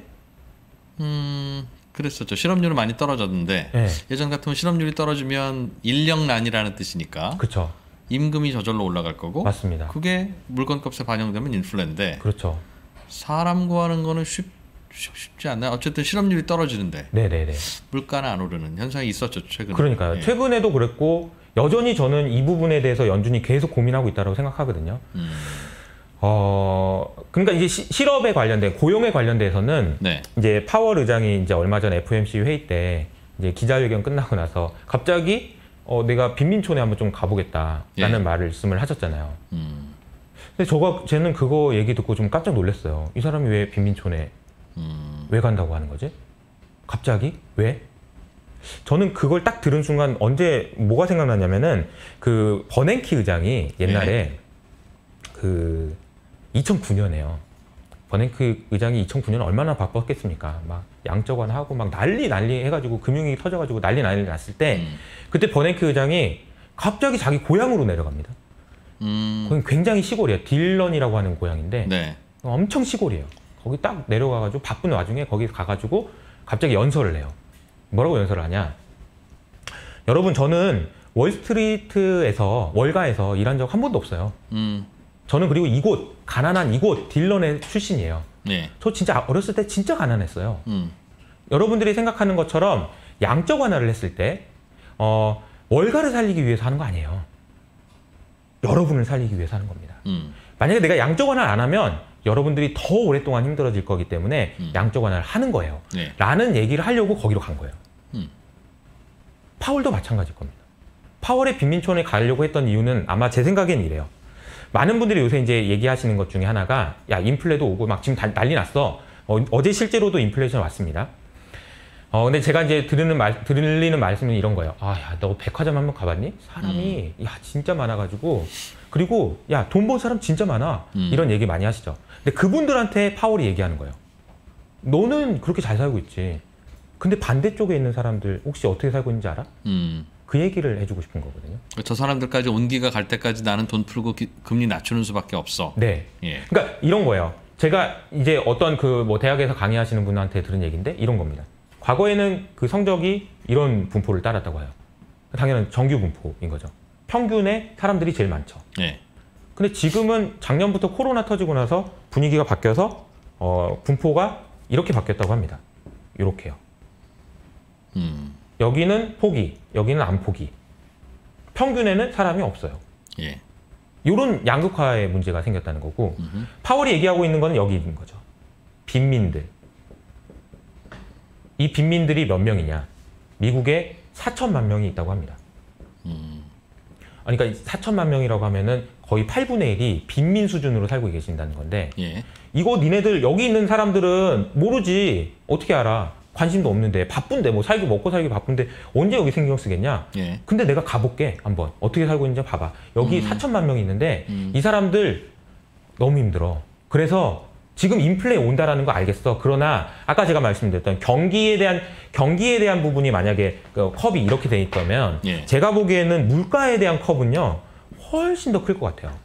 음. 그랬었죠. 실업률은 많이 떨어졌는데 네. 예전 같으면 실업률이 떨어지면 인력난이라는 뜻이니까 그렇죠. 임금이 저절로 올라갈 거고 맞습니다. 그게 물건값에 반영되면 인플레인데 그렇죠. 사람 구하는 거는 쉽, 쉽, 쉽지 않나요? 어쨌든 실업률이 떨어지는데 네네네. 물가는 안 오르는 현상이 있었죠. 최근에. 그러니까요. 예. 최근에도 그랬고 여전히 저는 이 부분에 대해서 연준이 계속 고민하고 있다고 생각하거든요. 음. 어 그러니까 이제 시, 실업에 관련된 고용에 관련돼서는 네. 이제 파월 의장이 이제 얼마 전 에프오엠씨 회의 때 이제 기자회견 끝나고 나서 갑자기 어, 내가 빈민촌에 한번 좀 가보겠다라는 예. 말씀을 하셨잖아요. 음. 근데 저가 쟤는 그거 얘기 듣고 좀 깜짝 놀랐어요. 이 사람이 왜 빈민촌에 음. 왜 간다고 하는 거지? 갑자기? 왜? 저는 그걸 딱 들은 순간 언제 뭐가 생각나냐면은 그 버냉키 의장이 옛날에 예. 그 이천구 년에요. 버냉키 의장이 이천구 년에 얼마나 바빴겠습니까? 막 양적완 하고 막 난리 난리 해가지고 금융위기 터져가지고 난리 난리 났을 때 음. 그때 버냉키 의장이 갑자기 자기 고향으로 내려갑니다. 음. 거기 굉장히 시골이에요. 딜런이라고 하는 고향인데 네. 엄청 시골이에요. 거기 딱 내려가가지고 바쁜 와중에 거기 가가지고 갑자기 연설을 해요. 뭐라고 연설을 하냐? 여러분 저는 월스트리트에서 월가에서 일한 적 한 번도 없어요. 음. 저는 그리고 이곳 가난한 이곳 딜런의 출신이에요. 네. 저 진짜 어렸을 때 진짜 가난했어요. 음. 여러분들이 생각하는 것처럼 양적 완화를 했을 때 어, 월가를 살리기 위해서 하는 거 아니에요. 여러분을 살리기 위해서 하는 겁니다. 음. 만약에 내가 양적 완화를 안 하면 여러분들이 더 오랫동안 힘들어질 거기 때문에 음. 양적 완화를 하는 거예요. 네. 라는 얘기를 하려고 거기로 간 거예요. 음. 파월도 마찬가지일 겁니다. 파월의 빈민촌에 가려고 했던 이유는 아마 제 생각엔 이래요. 많은 분들이 요새 이제 얘기하시는 것 중에 하나가 야 인플레도 오고 막 지금 다, 난리 났어. 어, 어제 실제로도 인플레이션 왔습니다. 어 근데 제가 이제 들으는 말 들리는 말씀은 이런 거예요. 아 야 너 백화점 한번 가봤니? 사람이 음. 야 진짜 많아가지고 그리고 야 돈 번 사람 진짜 많아. 음. 이런 얘기 많이 하시죠. 근데 그분들한테 파월이 얘기하는 거예요. 너는 그렇게 잘 살고 있지. 근데 반대쪽에 있는 사람들 혹시 어떻게 살고 있는지 알아? 음. 그 얘기를 해주고 싶은 거거든요. 저 사람들까지 온기가 갈 때까지 나는 돈 풀고 기, 금리 낮추는 수밖에 없어. 네. 예. 그러니까 이런 거예요. 제가 이제 어떤 그 뭐 대학에서 강의하시는 분한테 들은 얘기인데 이런 겁니다. 과거에는 그 성적이 이런 분포를 따랐다고 해요. 당연한 정규 분포인 거죠. 평균에 사람들이 제일 많죠. 예. 근데 지금은 작년부터 코로나 터지고 나서 분위기가 바뀌어서 어, 분포가 이렇게 바뀌었다고 합니다. 이렇게요. 음. 여기는 포기, 여기는 안 포기. 평균에는 사람이 없어요. 예. 이런 양극화의 문제가 생겼다는 거고 음흠. 파월이 얘기하고 있는 거는 여기 있는 거죠. 빈민들. 이 빈민들이 몇 명이냐. 미국에 사천만 명이 있다고 합니다. 음. 그러니까 사천만 명이라고 하면은 거의 팔분의 일이 빈민 수준으로 살고 계신다는 건데 예. 이거 니네들 여기 있는 사람들은 모르지. 어떻게 알아. 관심도 없는데 바쁜데 뭐 살기 먹고 살기 바쁜데 언제 여기 신경 쓰겠냐. 예. 근데 내가 가볼게 한번 어떻게 살고 있는지 봐봐. 여기 음. 사천만 명이 있는데 음. 이 사람들 너무 힘들어. 그래서 지금 인플레 온다라는 거 알겠어. 그러나 아까 제가 말씀드렸던 경기에 대한 경기에 대한 부분이 만약에 그 컵이 이렇게 돼 있다면 예. 제가 보기에는 물가에 대한 컵은요 훨씬 더 클 것 같아요.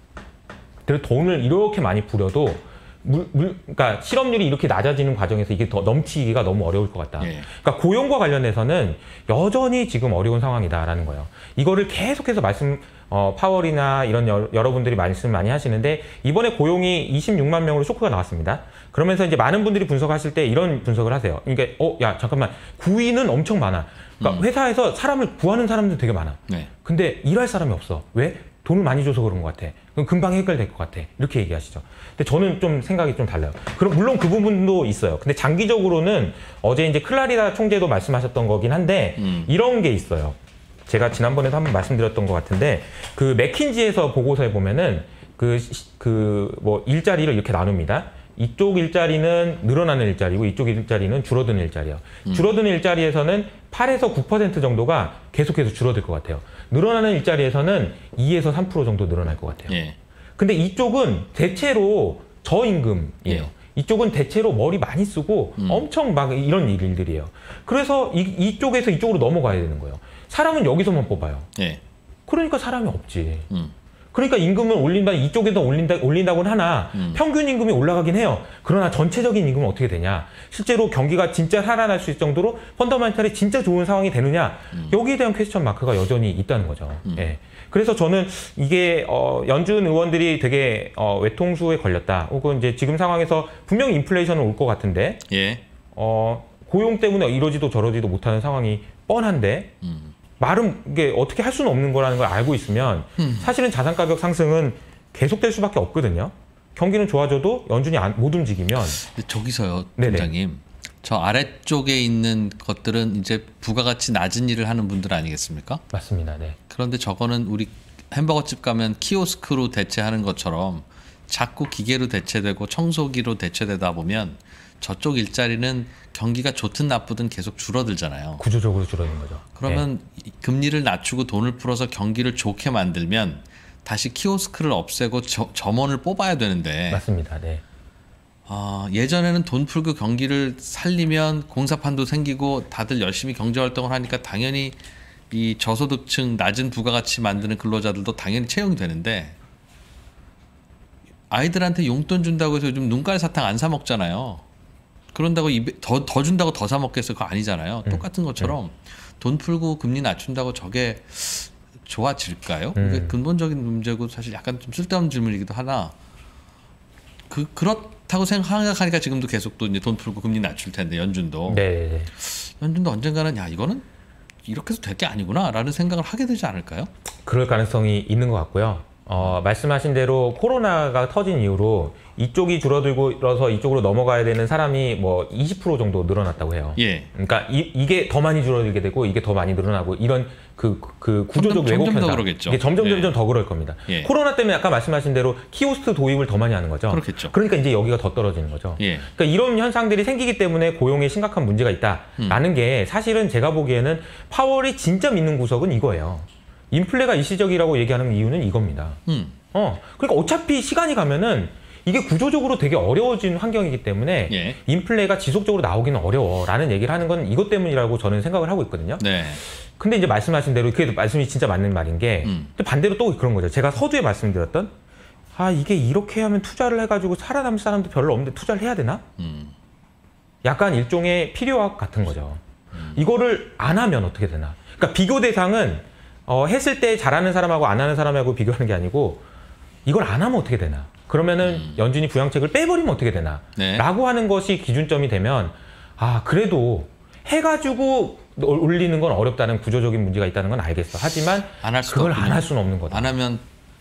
그래서 돈을 이렇게 많이 부려도 물, 물, 그러니까 실업률이 이렇게 낮아지는 과정에서 이게 더 넘치기가 너무 어려울 것 같다. 예. 그러니까 고용과 관련해서는 여전히 지금 어려운 상황이다라는 거예요. 이거를 계속해서 말씀, 어, 파월이나 이런 여, 여러분들이 말씀 많이 하시는데 이번에 고용이 이십육만 명으로 쇼크가 나왔습니다. 그러면서 이제 많은 분들이 분석하실 때 이런 분석을 하세요. 그러니까 어, 야 잠깐만 구인은 엄청 많아. 그러니까 음. 회사에서 사람을 구하는 사람들 되게 많아. 네. 근데 일할 사람이 없어. 왜? 돈을 많이 줘서 그런 것 같아. 그럼 금방 해결될 것 같아. 이렇게 얘기하시죠. 근데 저는 좀 생각이 좀 달라요. 그럼 물론 그 부분도 있어요. 근데 장기적으로는 어제 이제 클라리다 총재도 말씀하셨던 거긴 한데 음. 이런 게 있어요. 제가 지난번에도 한번 말씀드렸던 것 같은데 그 맥킨지에서 보고서에 보면은 그 그 뭐 일자리를 이렇게 나눕니다. 이쪽 일자리는 늘어나는 일자리고 이쪽 일자리는 줄어드는 일자리예요. 음. 줄어드는 일자리에서는 팔에서 구 퍼센트 정도가 계속해서 줄어들 것 같아요. 늘어나는 일자리에서는 이에서 삼 퍼센트 정도 늘어날 것 같아요. 예. 근데 이쪽은 대체로 저임금이에요. 예. 이쪽은 대체로 머리 많이 쓰고 음. 엄청 막 이런 일들이에요. 그래서 이, 이쪽에서 이쪽으로 넘어가야 되는 거예요. 사람은 여기서만 뽑아요. 예. 그러니까 사람이 없지. 음. 그러니까 임금을 올린다, 이쪽에서 올린다, 올린다고는 하나 음. 평균 임금이 올라가긴 해요. 그러나 전체적인 임금은 어떻게 되냐. 실제로 경기가 진짜 살아날 수 있을 정도로 펀더멘털이 진짜 좋은 상황이 되느냐. 음. 여기에 대한 퀘스천 마크가 여전히 있다는 거죠. 음. 예. 그래서 저는 이게 어, 연준 의원들이 되게 어, 외통수에 걸렸다. 혹은 이제 지금 상황에서 분명히 인플레이션은 올 것 같은데 예. 어, 고용 때문에 이러지도 저러지도 못하는 상황이 뻔한데 음. 말은 이게 어떻게 할 수는 없는 거라는 걸 알고 있으면 음. 사실은 자산 가격 상승은 계속될 수밖에 없거든요. 경기는 좋아져도 연준이 안, 못 움직이면. 저기서요, 팀장님. 저 아래쪽에 있는 것들은 이제 부가가치 낮은 일을 하는 분들 아니겠습니까? 맞습니다. 네. 그런데 저거는 우리 햄버거집 가면 키오스크로 대체하는 것처럼 자꾸 기계로 대체되고 청소기로 대체되다 보면 저쪽 일자리는 경기가 좋든 나쁘든 계속 줄어들잖아요. 구조적으로 줄어드는 거죠. 그러면 네. 금리를 낮추고 돈을 풀어서 경기를 좋게 만들면 다시 키오스크를 없애고 저, 점원을 뽑아야 되는데. 맞습니다. 네. 어, 예전에는 돈 풀고 경기를 살리면 공사판도 생기고 다들 열심히 경제활동을 하니까 당연히 이 저소득층 낮은 부가가치 만드는 근로자들도 당연히 채용이 되는데 아이들한테 용돈 준다고 해서 요즘 눈깔 사탕 안 사 먹잖아요. 그런다고 더, 더 준다고 더 사 먹겠어? 그거 아니잖아요. 음. 똑같은 것처럼 음. 돈 풀고 금리 낮춘다고 저게 좋아질까요? 음. 그게 근본적인 문제고 사실 약간 좀 쓸데없는 질문이기도 하나 그, 그렇다고 생각하니까 지금도 계속 또 이제 돈 풀고 금리 낮출 텐데 연준도. 네. 연준도 언젠가는 야 이거는 이렇게 해서 될 게 아니구나 라는 생각을 하게 되지 않을까요? 그럴 가능성이 있는 것 같고요. 어, 말씀하신 대로 코로나가 터진 이후로 이쪽이 줄어들고서 이쪽으로 넘어가야 되는 사람이 뭐 이십 퍼센트 정도 늘어났다고 해요. 예. 그러니까 이, 이게 더 많이 줄어들게 되고 이게 더 많이 늘어나고 이런 그, 그 구조적 왜곡 현상. 점점 더 그러겠죠. 이게 점점 예. 점점 더 그럴 겁니다. 예. 코로나 때문에 아까 말씀하신 대로 키오스크 도입을 더 많이 하는 거죠. 그렇겠죠. 그러니까 이제 여기가 더 떨어지는 거죠. 예. 그러니까 이런 현상들이 생기기 때문에 고용에 심각한 문제가 있다라는 음. 게 사실은 제가 보기에는 파월이 진짜 믿는 구석은 이거예요. 인플레가 일시적이라고 얘기하는 이유는 이겁니다. 음. 어, 그러니까 어차피 시간이 가면은 이게 구조적으로 되게 어려워진 환경이기 때문에 예. 인플레가 지속적으로 나오기는 어려워라는 얘기를 하는 건 이것 때문이라고 저는 생각을 하고 있거든요. 네. 근데 이제 말씀하신 대로 그게 말씀이 진짜 맞는 말인 게 음. 반대로 또 그런 거죠. 제가 서두에 말씀드렸던 아 이게 이렇게 하면 투자를 해가지고 살아남을 사람도 별로 없는데 투자를 해야 되나? 음. 약간 일종의 필요악 같은 거죠. 음. 이거를 안 하면 어떻게 되나? 그러니까 비교 대상은 어, 했을 때 잘하는 사람하고 안 하는 사람하고 비교하는 게 아니고 이걸 안 하면 어떻게 되나? 그러면은 음. 연준이 부양책을 빼버리면 어떻게 되나? 네. 라고 하는 것이 기준점이 되면 아 그래도 해가지고 올리는 건 어렵다는 구조적인 문제가 있다는 건 알겠어. 하지만 안 할 그걸 안 할 수는 없는 거다. 안 하면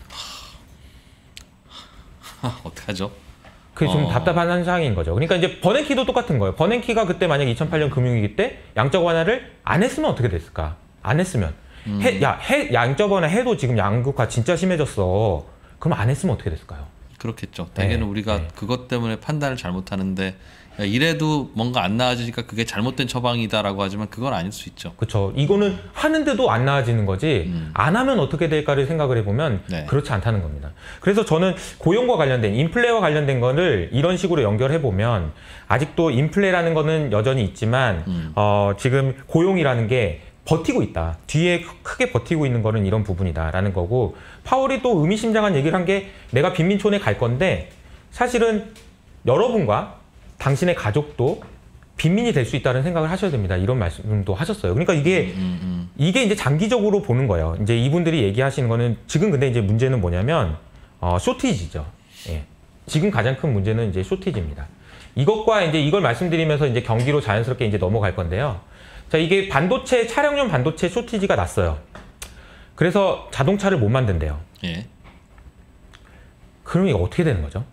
어떡하죠? 그게 좀 어. 답답한 현상인 거죠. 그러니까 이제 버냉키도 똑같은 거예요. 버냉키가 그때 만약 이천팔 년 금융위기 때 양적 완화를 안 했으면 어떻게 됐을까? 안 했으면 음. 해, 야, 해, 양적 완화 해도 지금 양극화 진짜 심해졌어. 그럼 안 했으면 어떻게 됐을까요? 그렇겠죠. 대개는 네, 우리가 네. 그것 때문에 판단을 잘못하는데 야, 이래도 뭔가 안 나아지니까 그게 잘못된 처방이다라고 하지만 그건 아닐 수 있죠. 그렇죠. 이거는 하는데도 안 나아지는 거지 음. 안 하면 어떻게 될까를 생각을 해보면 네. 그렇지 않다는 겁니다. 그래서 저는 고용과 관련된 인플레와 관련된 거를 이런 식으로 연결해보면 아직도 인플레라는 거는 여전히 있지만 음. 어, 지금 고용이라는 게 버티고 있다. 뒤에 크게 버티고 있는 거는 이런 부분이다라는 거고 파월이 또 의미심장한 얘기를 한 게 내가 빈민촌에 갈 건데 사실은 여러분과 당신의 가족도 빈민이 될 수 있다는 생각을 하셔야 됩니다. 이런 말씀도 하셨어요. 그러니까 이게 음, 음. 이게 이제 장기적으로 보는 거예요. 이제 이분들이 얘기하시는 거는 지금 근데 이제 문제는 뭐냐면 어, 쇼티지죠. 예. 지금 가장 큰 문제는 이제 쇼티지입니다. 이것과 이제 이걸 말씀드리면서 이제 경기로 자연스럽게 이제 넘어갈 건데요. 자, 이게 반도체, 차량용 반도체 쇼티지가 났어요. 그래서 자동차를 못 만든대요. 예. 그러면 이거 어떻게 되는 거죠?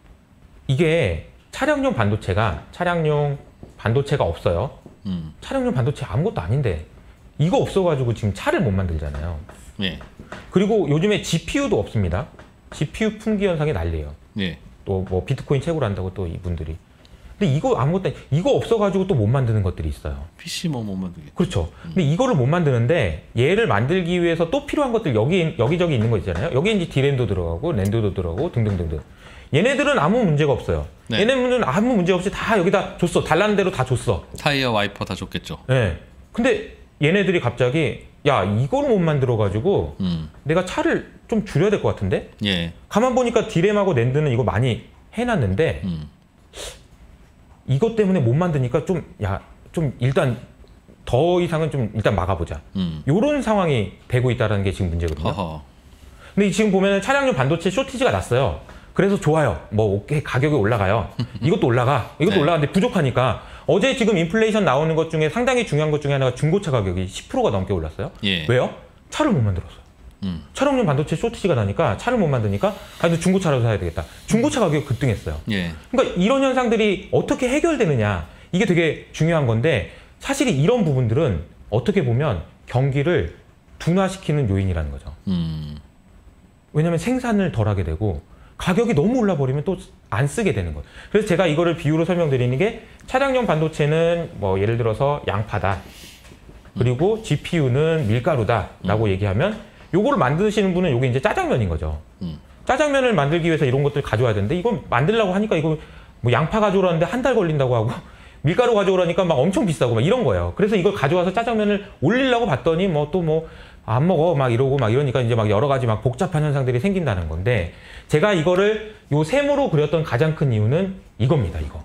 이게 차량용 반도체가, 차량용 반도체가 없어요. 음. 차량용 반도체 아무것도 아닌데, 이거 없어가지고 지금 차를 못 만들잖아요. 예. 그리고 요즘에 지피유도 없습니다. 지피유 품귀 현상이 난리예요. 예. 또 뭐 비트코인 채굴 한다고 또 이분들이. 근데 이거 아무것도 이거 없어가지고 또 못 만드는 것들이 있어요. 피씨 뭐 못 만들겠죠. 그렇죠. 근데 이거를 못 만드는데 얘를 만들기 위해서 또 필요한 것들 여기 여기저기 있는 거 있잖아요. 여기 이제 디램도 들어가고 랜드도 들어가고 등등등등. 얘네들은 아무 문제가 없어요. 네. 얘네들은 아무 문제 없이 다 여기다 줬어. 달라는 대로 다 줬어. 타이어 와이퍼 다 줬겠죠. 네. 근데 얘네들이 갑자기 야 이거를 못 만들어 가지고 음. 내가 차를 좀 줄여야 될 것 같은데. 예. 가만 보니까 디램하고 랜드는 이거 많이 해놨는데. 음. 이것 때문에 못 만드니까 좀, 야, 좀 일단 더 이상은 좀 일단 막아보자. 음. 요런 상황이 되고 있다는 게 지금 문제거든요. 허허. 근데 지금 보면은 차량용 반도체 쇼티지가 났어요. 그래서 좋아요. 뭐, 오케이, 가격이 올라가요. 이것도 올라가. 이것도 네. 올라가는데 부족하니까 어제 지금 인플레이션 나오는 것 중에 상당히 중요한 것 중에 하나가 중고차 가격이 십 퍼센트가 넘게 올랐어요. 예. 왜요? 차를 못 만들었어요. 음. 차량용 반도체 쇼티지가 나니까 차를 못 만드니까 아, 중고차라도 사야 되겠다. 중고차 가격이 급등했어요. 예. 그러니까 이런 현상들이 어떻게 해결되느냐. 이게 되게 중요한 건데 사실 이런 부분들은 어떻게 보면 경기를 둔화시키는 요인이라는 거죠. 음. 왜냐하면 생산을 덜 하게 되고 가격이 너무 올라버리면 또 안 쓰게 되는 거예요. 그래서 제가 이거를 비유로 설명드리는 게 차량용 반도체는 뭐 예를 들어서 양파다. 그리고 지피유는 밀가루다 라고 음. 얘기하면 요거를 만드시는 분은 요게 이제 짜장면인 거죠. 음. 짜장면을 만들기 위해서 이런 것들 가져와야 되는데 이건 만들려고 하니까 이거 뭐 양파 가져오라는데 한 달 걸린다고 하고 밀가루 가져오라니까 막 엄청 비싸고 막 이런 거예요. 그래서 이걸 가져와서 짜장면을 올리려고 봤더니 뭐 또 뭐 안 먹어 막 이러고 막 이러니까 이제 막 여러 가지 막 복잡한 현상들이 생긴다는 건데 제가 이거를 요 셈으로 그렸던 가장 큰 이유는 이겁니다. 이거.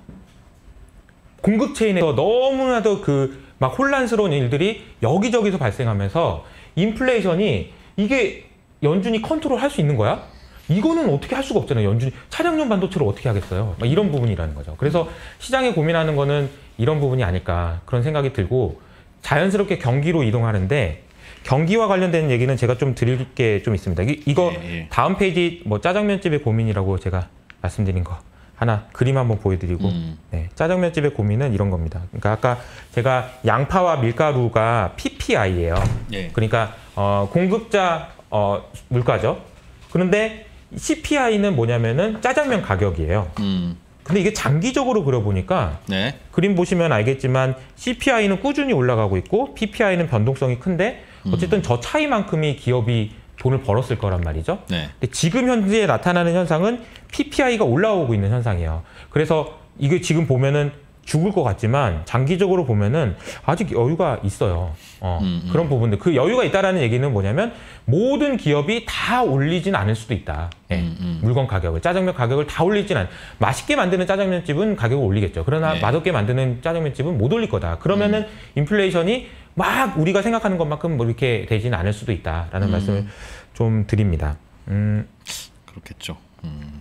공급 체인에서 너무나도 그 막 혼란스러운 일들이 여기저기서 발생하면서 인플레이션이 이게 연준이 컨트롤 할 수 있는 거야? 이거는 어떻게 할 수가 없잖아요. 연준이 차량용 반도체를 어떻게 하겠어요? 막 이런 부분이라는 거죠. 그래서 시장에 고민하는 거는 이런 부분이 아닐까 그런 생각이 들고 자연스럽게 경기로 이동하는데 경기와 관련된 얘기는 제가 좀 드릴 게 좀 있습니다. 이거 예, 예. 다음 페이지 뭐 짜장면집의 고민이라고 제가 말씀드린 거 하나 그림 한번 보여드리고 음. 네, 짜장면집의 고민은 이런 겁니다. 그러니까 아까 제가 양파와 밀가루가 피피아이예요. 예. 그러니까 어, 공급자 어, 물가죠. 그런데 씨피아이는 뭐냐면은 짜장면 가격이에요. 음. 근데 이게 장기적으로 그려보니까 네. 그림 보시면 알겠지만 씨피아이는 꾸준히 올라가고 있고 피피아이는 변동성이 큰데 어쨌든 음. 저 차이만큼이 기업이 돈을 벌었을 거란 말이죠. 네. 근데 지금 현재 나타나는 현상은 피피아이가 올라오고 있는 현상이에요. 그래서 이게 지금 보면은 죽을 것 같지만 장기적으로 보면은 아직 여유가 있어요. 어, 음, 음. 그런 부분들. 그 여유가 있다라는 얘기는 뭐냐면 모든 기업이 다 올리진 않을 수도 있다. 네. 음, 음. 물건 가격을. 짜장면 가격을 다 올리진 않. 맛있게 만드는 짜장면집은 가격을 올리겠죠. 그러나 네. 맛없게 만드는 짜장면집은 못 올릴 거다. 그러면은 음. 인플레이션이 막 우리가 생각하는 것만큼 뭐 이렇게 되지는 않을 수도 있다라는 음. 말씀을 좀 드립니다. 음. 그렇겠죠. 음.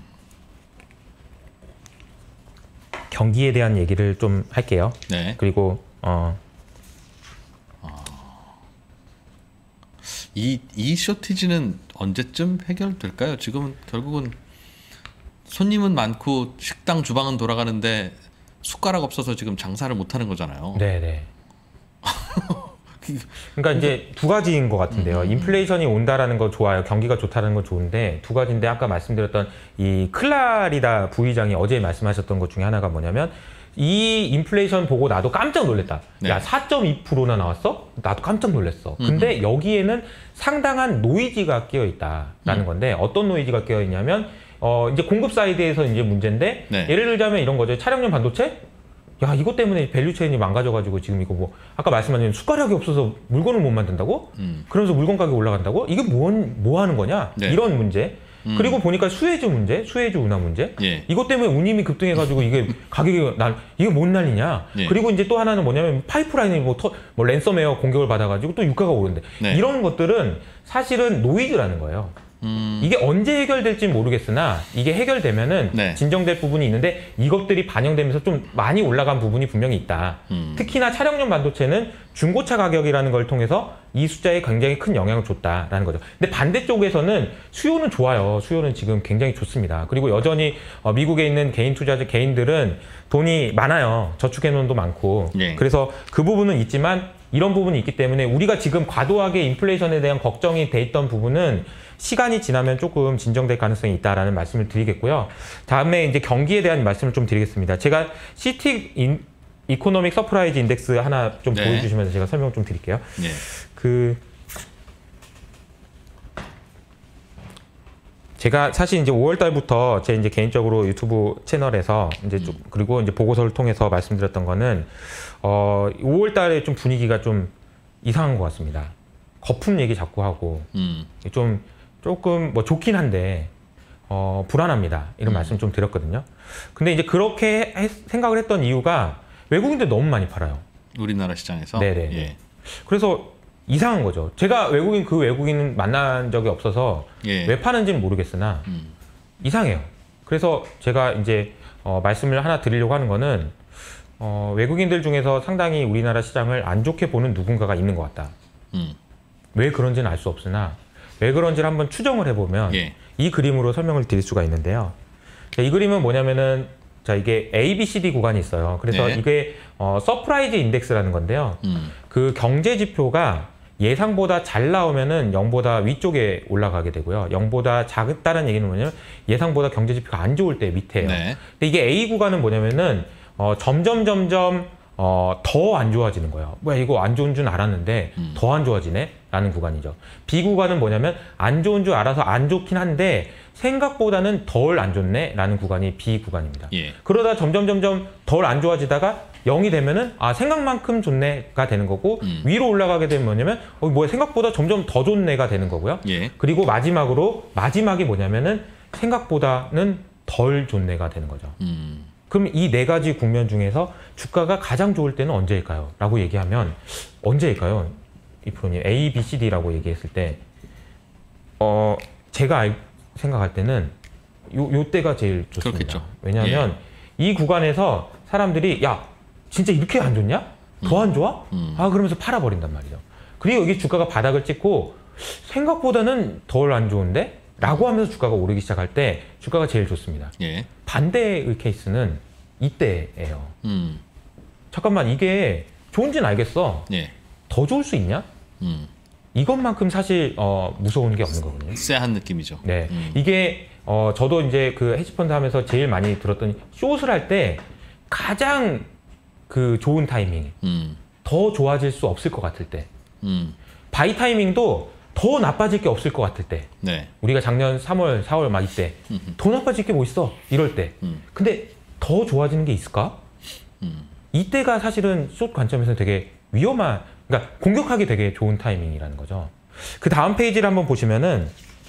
경기에 대한 얘기를 좀 할게요. 네. 그리고 어. 어. 이, 이 쇼티지는 언제쯤 해결될까요? 지금은 결국은 손님은 많고 식당 주방은 돌아가는데 숟가락 없어서 지금 장사를 못 하는 거잖아요. 네네. 그러니까 이제 두 가지인 것 같은데요. 음. 인플레이션이 온다라는 거 좋아요. 경기가 좋다는 건 좋은데 두 가지인데 아까 말씀드렸던 이 클라리다 부의장이 어제 말씀하셨던 것 중에 하나가 뭐냐면 이 인플레이션 보고 나도 깜짝 놀랐다. 네. 야 사 점 이 퍼센트나 나왔어? 나도 깜짝 놀랐어. 근데 음흠. 여기에는 상당한 노이즈가 끼어 있다라는 음. 건데 어떤 노이즈가 끼어 있냐면 어 이제 공급 사이드에서 이제 문제인데 네. 예를 들자면 이런 거죠. 차량용 반도체? 야 이것 때문에 밸류체인이 망가져가지고 지금 이거 뭐 아까 말씀하신 숟가락이 없어서 물건을 못 만든다고? 음. 그러면서 물건 가격이 올라간다고? 이게 뭔, 뭐 하는 거냐? 네. 이런 문제. 음. 그리고 보니까 수혜주 문제, 수혜주 운하 문제. 예. 이것 때문에 운임이 급등해가지고 이게 가격이 날 이게 뭔 난리냐? 예. 그리고 이제 또 하나는 뭐냐면 파이프라인이 뭐, 터, 뭐 랜섬웨어 공격을 받아가지고 또 유가가 오른대. 네. 이런 것들은 사실은 노이즈라는 거예요. 음. 이게 언제 해결될지 모르겠으나 이게 해결되면은 네. 진정될 부분이 있는데 이것들이 반영되면서 좀 많이 올라간 부분이 분명히 있다. 음. 특히나 차량용 반도체는 중고차 가격이라는 걸 통해서 이 숫자에 굉장히 큰 영향을 줬다라는 거죠. 근데 반대쪽에서는 수요는 좋아요. 수요는 지금 굉장히 좋습니다. 그리고 여전히 미국에 있는 개인 투자자 개인들은 돈이 많아요. 저축해 놓은 돈 많고. 네. 그래서 그 부분은 있지만 이런 부분이 있기 때문에 우리가 지금 과도하게 인플레이션에 대한 걱정이 돼 있던 부분은 시간이 지나면 조금 진정될 가능성이 있다라는 말씀을 드리겠고요. 다음에 이제 경기에 대한 말씀을 좀 드리겠습니다. 제가 시티 인, 이코노믹 서프라이즈 인덱스 하나 좀 네. 보여주시면서 제가 설명 좀 드릴게요. 네. 그 제가 사실 이제 오월 달부터 제 이제 개인적으로 유튜브 채널에서 이제 좀 그리고 이제 보고서를 통해서 말씀드렸던 거는 어 오월 달에 좀 분위기가 좀 이상한 것 같습니다. 거품 얘기 자꾸 하고 음. 좀 조금 뭐 좋긴 한데 어 불안합니다. 이런 음. 말씀 좀 드렸거든요. 근데 이제 그렇게 해, 생각을 했던 이유가 외국인들 너무 많이 팔아요. 우리나라 시장에서? 네네. 예. 그래서 이상한 거죠. 제가 외국인 그 외국인 만난 적이 없어서 예. 왜 파는지는 모르겠으나 음. 이상해요. 그래서 제가 이제 어, 말씀을 하나 드리려고 하는 거는 어, 외국인들 중에서 상당히 우리나라 시장을 안 좋게 보는 누군가가 있는 것 같다. 음. 왜 그런지는 알 수 없으나 왜 그런지를 한번 추정을 해보면 예. 이 그림으로 설명을 드릴 수가 있는데요. 이 그림은 뭐냐면은 자, 이게 A, B, C, D 구간이 있어요. 그래서 네. 이게 어, 서프라이즈 인덱스라는 건데요. 음. 그 경제 지표가 예상보다 잘 나오면은 영보다 위쪽에 올라가게 되고요. 영보다 작다는 얘기는 뭐냐면 예상보다 경제 지표가 안 좋을 때 밑에요. 네. 근데 이게 A 구간은 뭐냐면은 어, 점점 점점 어, 더 안 좋아지는 거예요. 뭐야 이거 안 좋은 줄 알았는데 음. 더 안 좋아지네? 라는 구간이죠. B 구간은 뭐냐면 안 좋은 줄 알아서 안 좋긴 한데 생각보다는 덜 안 좋네? 라는 구간이 B 구간입니다. 예. 그러다 점점 점점 덜 안 좋아지다가 영이 되면은 아 생각만큼 좋네가 되는 거고 음. 위로 올라가게 되면 뭐냐면 어, 뭐야 생각보다 점점 더 좋네가 되는 거고요. 예. 그리고 마지막으로 마지막이 뭐냐면은 생각보다는 덜 좋네가 되는 거죠. 음. 그럼 이 네 가지 국면 중에서 주가가 가장 좋을 때는 언제일까요? 라고 얘기하면 언제일까요? 이 프로님 A, B, C, D라고 얘기했을 때 어, 제가 알, 생각할 때는 요, 요 때가 제일 좋습니다. 그렇겠죠. 왜냐하면 예. 이 구간에서 사람들이 야 진짜 이렇게 안 좋냐? 더 안 좋아? 음. 아 그러면서 팔아버린단 말이죠. 그리고 여기 주가가 바닥을 찍고 생각보다는 덜 안 좋은데? 라고 하면서 주가가 오르기 시작할 때 주가가 제일 좋습니다. 예. 반대의 케이스는 이때예요. 음. 잠깐만 이게 좋은지는 알겠어. 예. 더 좋을 수 있냐? 음. 이것만큼 사실 어, 무서운 게 없는 거거든요. 쎄한 느낌이죠. 네, 음. 이게 어, 저도 이제 그 헤지펀드 하면서 제일 많이 들었던 숏을 할 때 가장 그 좋은 타이밍, 음. 더 좋아질 수 없을 것 같을 때, 음. 바이 타이밍도 더 나빠질 게 없을 것 같을 때, 네. 우리가 작년 삼월, 사월 막 이때 음흠. 더 나빠질 게 뭐 있어 이럴 때, 음. 근데 더 좋아지는 게 있을까? 음. 이때가 사실은 숏 관점에서 되게 위험한, 그러니까 공격하기 되게 좋은 타이밍이라는 거죠. 그 다음 페이지를 한번 보시면은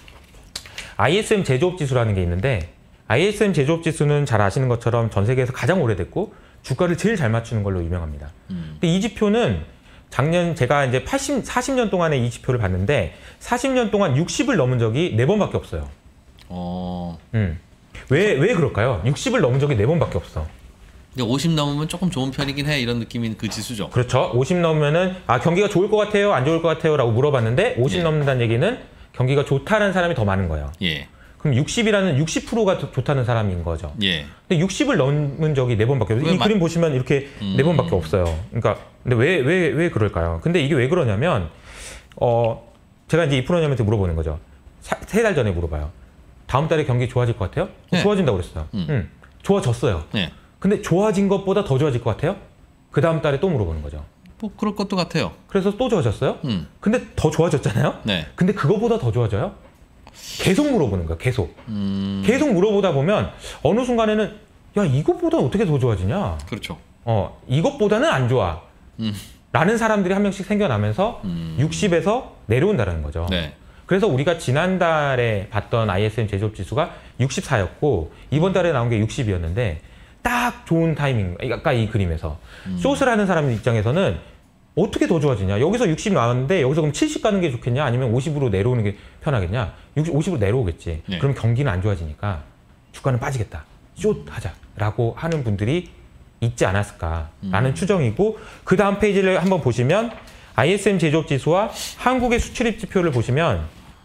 아이에스엠 제조업 지수라는 게 있는데 아이에스엠 제조업 지수는 잘 아시는 것처럼 전 세계에서 가장 오래됐고 주가를 제일 잘 맞추는 걸로 유명합니다. 음. 근데 이 지표는 작년 제가 이제 팔십, 사십 년 동안의 이 지표를 봤는데 사십 년 동안 육십을 넘은 적이 네 번밖에 없어요. 어. 음. 왜, 왜 그럴까요? 육십을 넘은 적이 네 번밖에 없어. 오십 넘으면 조금 좋은 편이긴 해 이런 느낌인 그 지수죠. 그렇죠. 오십 넘으면은 아 경기가 좋을 것 같아요, 안 좋을 것 같아요 라고 물어봤는데 오십 예. 넘는다는 얘기는 경기가 좋다는 사람이 더 많은 거예요. 예. 그럼 육십이라는 육십 퍼센트가 좋다는 사람인 거죠. 예. 근데 육십을 넘은 적이 네 번밖에 없어요. 이 마... 그림 보시면 이렇게 음... 네 번밖에 없어요. 그러니까 근데 왜 왜 왜 그럴까요? 근데 이게 왜 그러냐면 어 제가 이제 이 프로님한테 물어보는 거죠. 세 달 전에 물어봐요. 다음 달에 경기 좋아질 것 같아요? 네. 좋아진다고 그랬어요. 음. 음. 좋아졌어요. 네. 근데 좋아진 것보다 더 좋아질 것 같아요? 그 다음 달에 또 물어보는 거죠. 뭐 그럴 것도 같아요. 그래서 또 좋아졌어요? 음. 근데 더 좋아졌잖아요? 네. 근데 그거보다 더 좋아져요? 계속 물어보는 거야. 계속. 음... 계속 물어보다 보면 어느 순간에는 야 이것보다 어떻게 더 좋아지냐? 그렇죠. 어 이것보다는 안 좋아. 음. 라는 사람들이 한 명씩 생겨나면서 음... 육십에서 내려온다는 거죠. 네. 그래서 우리가 지난달에 봤던 아이에스엠 제조업 지수가 육십사였고 이번 달에 나온 게 육십이었는데 딱 좋은 타이밍, 아까 이 그림에서 음. 숏을 하는 사람 입장에서는 어떻게 더 좋아지냐? 여기서 육십 나왔는데 여기서 그럼 칠십 가는 게 좋겠냐? 아니면 오십으로 내려오는 게 편하겠냐? 육십, 오십으로 내려오겠지. 네. 그럼 경기는 안 좋아지니까 주가는 빠지겠다. 숏 하자라고 하는 분들이 있지 않았을까라는 음. 추정이고 그 다음 페이지를 한번 보시면 아이에스엠 제조업 지수와 한국의 수출입 지표를 보시면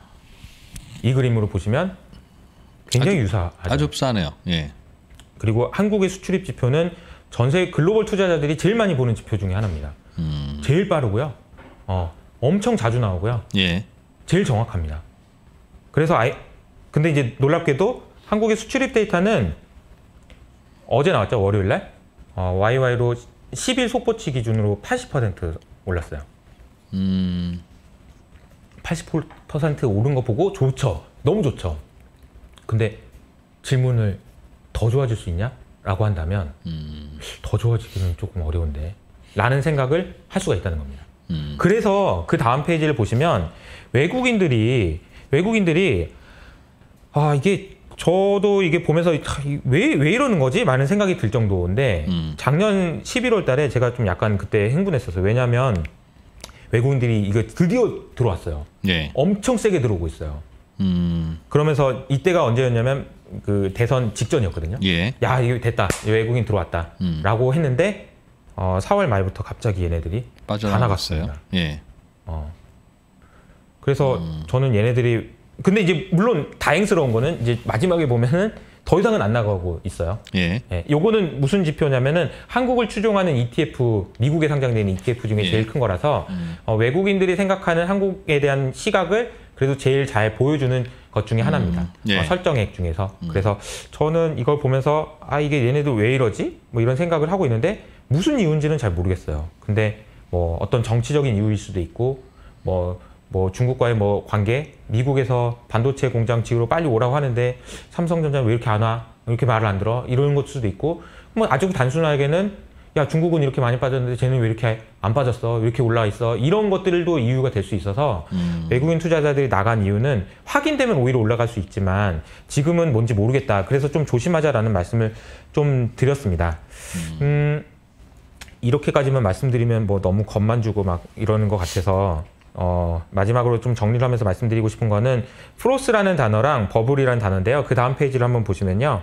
이 그림으로 보시면 굉장히 아주, 유사하죠. 아주 흡사하네요. 예. 그리고 한국의 수출입 지표는 전 세계 글로벌 투자자들이 제일 많이 보는 지표 중에 하나입니다. 음. 제일 빠르고요. 어, 엄청 자주 나오고요. 예. 제일 정확합니다. 그래서 아이 근데 이제 놀랍게도 한국의 수출입 데이터는 어제 나왔죠. 월요일날 어, 와이와이로 십 일 속보치 기준으로 팔십 퍼센트 올랐어요. 음. 팔십 퍼센트 오른 거 보고 좋죠. 너무 좋죠. 근데 질문을 더 좋아질 수 있냐? 라고 한다면 음. 더 좋아지기는 조금 어려운데 라는 생각을 할 수가 있다는 겁니다. 음. 그래서 그 다음 페이지를 보시면 외국인들이 외국인들이 아 이게 저도 이게 보면서 왜, 왜 이러는 거지? 많은 생각이 들 정도인데 음. 작년 십일월 달에 제가 좀 약간 그때 흥분했었어요. 왜냐하면 외국인들이 이거 드디어 들어왔어요. 네. 엄청 세게 들어오고 있어요. 음. 그러면서 이때가 언제였냐면 그 대선 직전이었거든요. 예. 야 이거 됐다. 외국인 들어왔다. 음. 라고 했는데 어, 사월 말부터 갑자기 얘네들이 다 나갔어요. 예. 어. 그래서 음. 저는 얘네들이 근데 이제 물론 다행스러운 거는 이제 마지막에 보면은 더 이상은 안 나가고 있어요. 예. 예. 요거는 무슨 지표냐면은 한국을 추종하는 이티에프, 미국에 상장되는 이티에프 중에 예. 제일 큰 거라서 음. 어, 외국인들이 생각하는 한국에 대한 시각을 그래도 제일 잘 보여주는 것 중에 하나입니다. 음. 예. 어, 설정액 중에서. 음. 그래서 저는 이걸 보면서 아 이게 얘네들 왜 이러지? 뭐 이런 생각을 하고 있는데 무슨 이유인지는 잘 모르겠어요. 근데 뭐 어떤 정치적인 이유일 수도 있고 뭐 뭐 중국과의 뭐 관계, 미국에서 반도체 공장 지으러 빨리 오라고 하는데 삼성전자 왜 이렇게 안 와? 왜 이렇게 말을 안 들어? 이런 것 수도 있고 뭐 아주 단순하게는 야 중국은 이렇게 많이 빠졌는데 쟤는 왜 이렇게 안 빠졌어? 왜 이렇게 올라와 있어? 이런 것들도 이유가 될 수 있어서 음. 외국인 투자자들이 나간 이유는 확인되면 오히려 올라갈 수 있지만 지금은 뭔지 모르겠다. 그래서 좀 조심하자라는 말씀을 좀 드렸습니다. 음, 음 이렇게까지만 말씀드리면 뭐 너무 겁만 주고 막 이러는 것 같아서 어, 마지막으로 좀 정리를 하면서 말씀드리고 싶은 거는 프로스라는 단어랑 버블이라는 단어인데요. 그 다음 페이지를 한번 보시면요.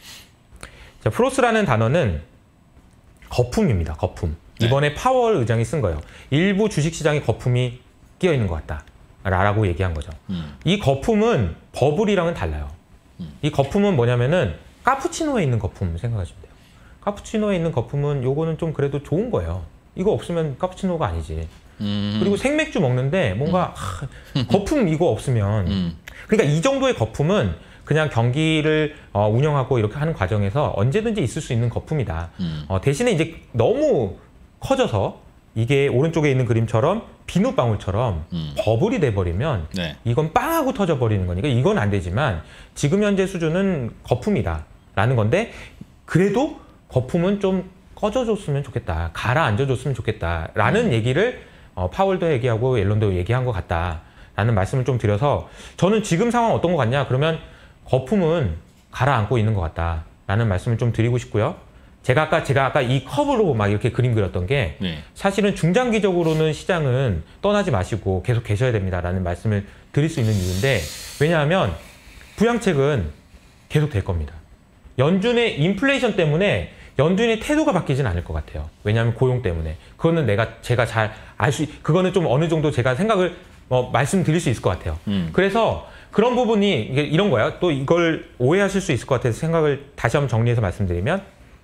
자, 프로스라는 단어는 거품입니다. 거품. 네. 이번에 파월 의장이 쓴 거예요. 일부 주식시장에 거품이 끼어 있는 것 같다 라고 얘기한 거죠. 음. 이 거품은 버블이랑은 달라요. 음. 이 거품은 뭐냐면은 카푸치노에 있는 거품 생각하시면 돼요. 카푸치노에 있는 거품은 요거는 좀 그래도 좋은 거예요. 이거 없으면 카푸치노가 아니지. 음. 그리고 생맥주 먹는데 뭔가 음. 하, 거품 이거 없으면 음. 그러니까 이 정도의 거품은 그냥 경기를 어, 운영하고 이렇게 하는 과정에서 언제든지 있을 수 있는 거품이다. 음. 어, 대신에 이제 너무 커져서 이게 오른쪽에 있는 그림처럼 비눗방울처럼 음. 버블이 돼버리면 네. 이건 빵하고 터져버리는 거니까 이건 안 되지만 지금 현재 수준은 거품이다 라는 건데 그래도 거품은 좀 꺼져줬으면 좋겠다. 가라앉아줬으면 좋겠다 라는 음. 얘기를 어, 파월도 얘기하고 옐런도 얘기한 것 같다라는 말씀을 좀 드려서 저는 지금 상황 어떤 것 같냐 그러면 거품은 가라앉고 있는 것 같다라는 말씀을 좀 드리고 싶고요. 제가 아까 제가 아까 이 커브로 막 이렇게 그림 그렸던 게 네. 사실은 중장기적으로는 시장은 떠나지 마시고 계속 계셔야 됩니다라는 말씀을 드릴 수 있는 이유인데 왜냐하면 부양책은 계속 될 겁니다. 연준의 인플레이션 때문에 연준의 태도가 바뀌진 않을 것 같아요. 왜냐하면 고용 때문에. 그거는 내가, 제가 잘 알 수, 그거는 좀 어느 정도 제가 생각을, 어, 말씀드릴 수 있을 것 같아요. 음. 그래서 그런 부분이, 이게 이런 거예요. 또 이걸 오해하실 수 있을 것 같아서 생각을 다시 한번 정리해서 말씀드리면,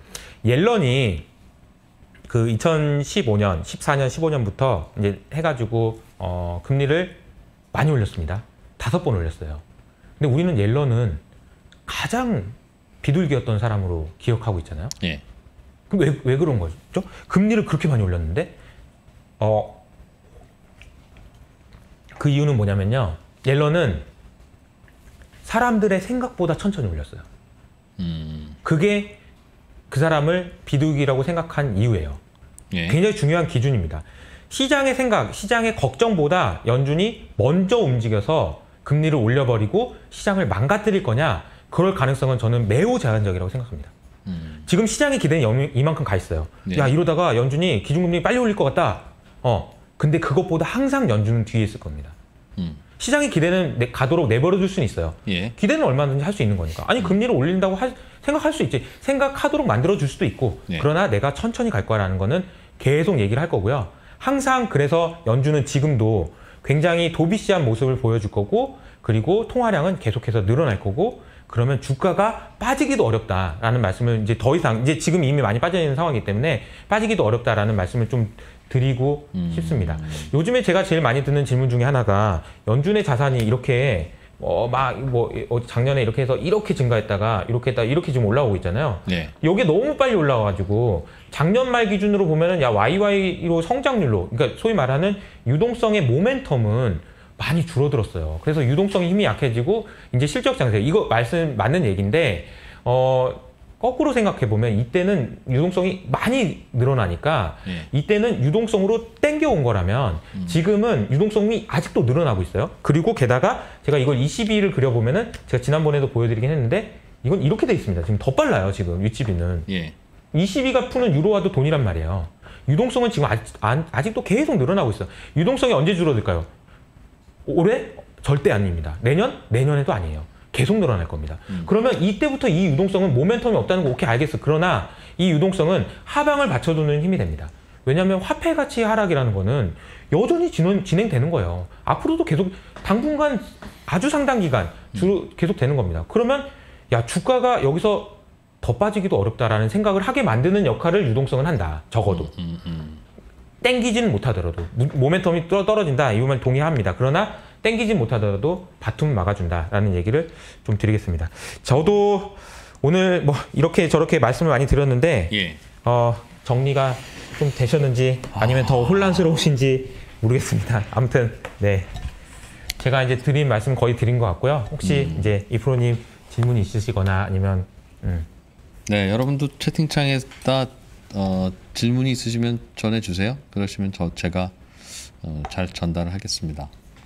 옐런이 그 이천십오 년, 십사 년, 십오 년부터 이제 해가지고, 어, 금리를 많이 올렸습니다. 다섯 번 올렸어요. 근데 우리는 옐런은 가장 비둘기였던 사람으로 기억하고 있잖아요. 예. 그럼 왜, 왜 그런 거죠? 금리를 그렇게 많이 올렸는데 어, 그 이유는 뭐냐면요. 옐런은 사람들의 생각보다 천천히 올렸어요. 음. 그게 그 사람을 비둘기라고 생각한 이유예요. 예. 굉장히 중요한 기준입니다. 시장의 생각, 시장의 걱정보다 연준이 먼저 움직여서 금리를 올려버리고 시장을 망가뜨릴 거냐 그럴 가능성은 저는 매우 제한적이라고 생각합니다. 음. 지금 시장의 기대는 이만큼 가 있어요. 네. 야 이러다가 연준이 기준금리 빨리 올릴 것 같다. 어, 근데 그것보다 항상 연준은 뒤에 있을 겁니다. 음. 시장의 기대는 내, 가도록 내버려둘 수는 있어요. 예. 기대는 얼마든지 할 수 있는 거니까. 아니 금리를 올린다고 할, 생각할 수 있지. 생각하도록 만들어줄 수도 있고. 네. 그러나 내가 천천히 갈 거라는 거는 계속 얘기를 할 거고요. 항상 그래서 연준은 지금도 굉장히 도비시한 모습을 보여줄 거고 그리고 통화량은 계속해서 늘어날 거고 그러면 주가가 빠지기도 어렵다라는 말씀을 이제 더 이상 이제 지금 이미 많이 빠져 있는 상황이기 때문에 빠지기도 어렵다라는 말씀을 좀 드리고 음. 싶습니다. 요즘에 제가 제일 많이 듣는 질문 중에 하나가 연준의 자산이 이렇게 어 막 뭐 작년에 이렇게 해서 이렇게 증가했다가 이렇게 했다가 이렇게 지금 올라오고 있잖아요. 네. 이게 너무 빨리 올라와가지고 작년 말 기준으로 보면은 야 와이와이로 성장률로 그러니까 소위 말하는 유동성의 모멘텀은 많이 줄어들었어요. 그래서 유동성이 힘이 약해지고 이제 실적 장세 이거 말씀 맞는 얘기인데 어 거꾸로 생각해 보면 이때는 유동성이 많이 늘어나니까 네. 이때는 유동성으로 땡겨온 거라면 음. 지금은 유동성이 아직도 늘어나고 있어요. 그리고 게다가 제가 이걸 이십이 일을 그려보면은 제가 지난번에도 보여드리긴 했는데 이건 이렇게 돼 있습니다. 지금 더 빨라요. 지금 유치비는 예. 이십이가 푸는 유로화도 돈이란 말이에요. 유동성은 지금 아직, 아직도 계속 늘어나고 있어요. 유동성이 언제 줄어들까요? 올해? 절대 아닙니다. 내년? 내년에도 아니에요. 계속 늘어날 겁니다. 음. 그러면 이때부터 이 유동성은 모멘텀이 없다는 거 오케이 알겠어. 그러나 이 유동성은 하방을 받쳐주는 힘이 됩니다. 왜냐하면 화폐 가치 하락이라는 거는 여전히 진행, 진행되는 거예요. 앞으로도 계속 당분간 아주 상당 기간 주로 계속 되는 겁니다. 그러면 야 주가가 여기서 더 빠지기도 어렵다라는 생각을 하게 만드는 역할을 유동성은 한다. 적어도. 음, 음, 음. 땡기지는 못하더라도 모멘텀이 떨어진다. 이거면 동의합니다. 그러나 땡기진 못하더라도 바툼 막아준다라는 얘기를 좀 드리겠습니다. 저도 오늘 뭐 이렇게 저렇게 말씀을 많이 드렸는데 예. 어, 정리가 좀 되셨는지 아니면 아... 더 혼란스러우신지 모르겠습니다. 아무튼 네 제가 이제 드린 말씀 거의 드린 것 같고요. 혹시 음. 이제 이프로님 질문이 있으시거나 아니면 음. 네 여러분도 채팅창에다 어, 질문이 있으시면 전해주세요. 그러시면 저 제가 어, 잘 전달을 하겠습니다.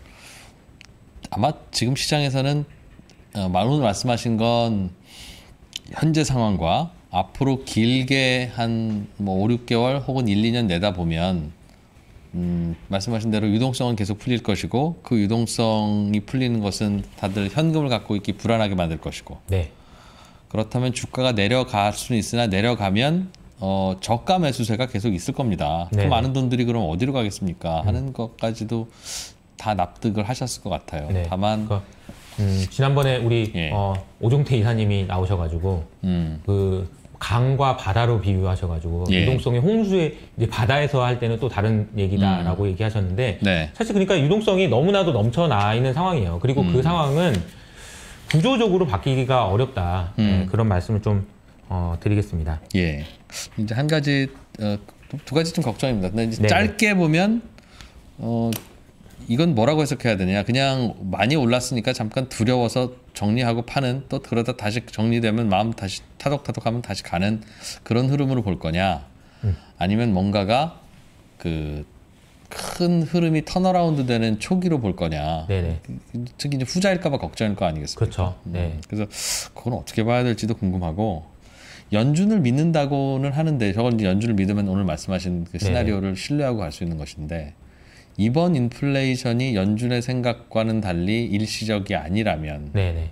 아마 지금 시장에서는 어, 오늘 말씀하신 건 현재 상황과 앞으로 길게 한 뭐 오, 육 개월 혹은 일, 이 년 내다보면 음, 말씀하신 대로 유동성은 계속 풀릴 것이고 그 유동성이 풀리는 것은 다들 현금을 갖고 있기 불안하게 만들 것이고 네. 그렇다면 주가가 내려갈 수는 있으나 내려가면 어, 저가 매수세가 계속 있을 겁니다. 그 많은 돈들이 그럼 어디로 가겠습니까? 음. 하는 것까지도 다 납득을 하셨을 것 같아요. 네. 다만 그러니까, 음, 지난번에 우리 예. 어, 오종태 이사님이 나오셔가지고 음. 그 강과 바다로 비유하셔가지고 예. 유동성이 홍수에 이제 바다에서 할 때는 또 다른 얘기다라고 음. 얘기하셨는데 네. 사실 그러니까 유동성이 너무나도 넘쳐나 있는 상황이에요. 그리고 음. 그 상황은 구조적으로 바뀌기가 어렵다. 음. 네, 그런 말씀을 좀 어, 드리겠습니다. 예. 이제 한 가지 어, 두 가지 좀 걱정입니다. 근데 이제 짧게 보면 어. 이건 뭐라고 해석해야 되냐 그냥 많이 올랐으니까 잠깐 두려워서 정리하고 파는 또 그러다 다시 정리되면 마음 다시 타덕타덕하면 다시 가는 그런 흐름으로 볼 거냐 음. 아니면 뭔가가 그 큰 흐름이 턴어라운드 되는 초기로 볼 거냐 네네. 특히 이제 후자일까 봐 걱정일 거 아니겠습니까? 그렇죠. 네. 음. 그래서 그건 어떻게 봐야 될지도 궁금하고 연준을 믿는다고는 하는데 저건 이제 연준을 믿으면 오늘 말씀하신 그 시나리오를 네네. 신뢰하고 갈 수 있는 것인데 이번 인플레이션이 연준의 생각과는 달리 일시적이 아니라면 네네.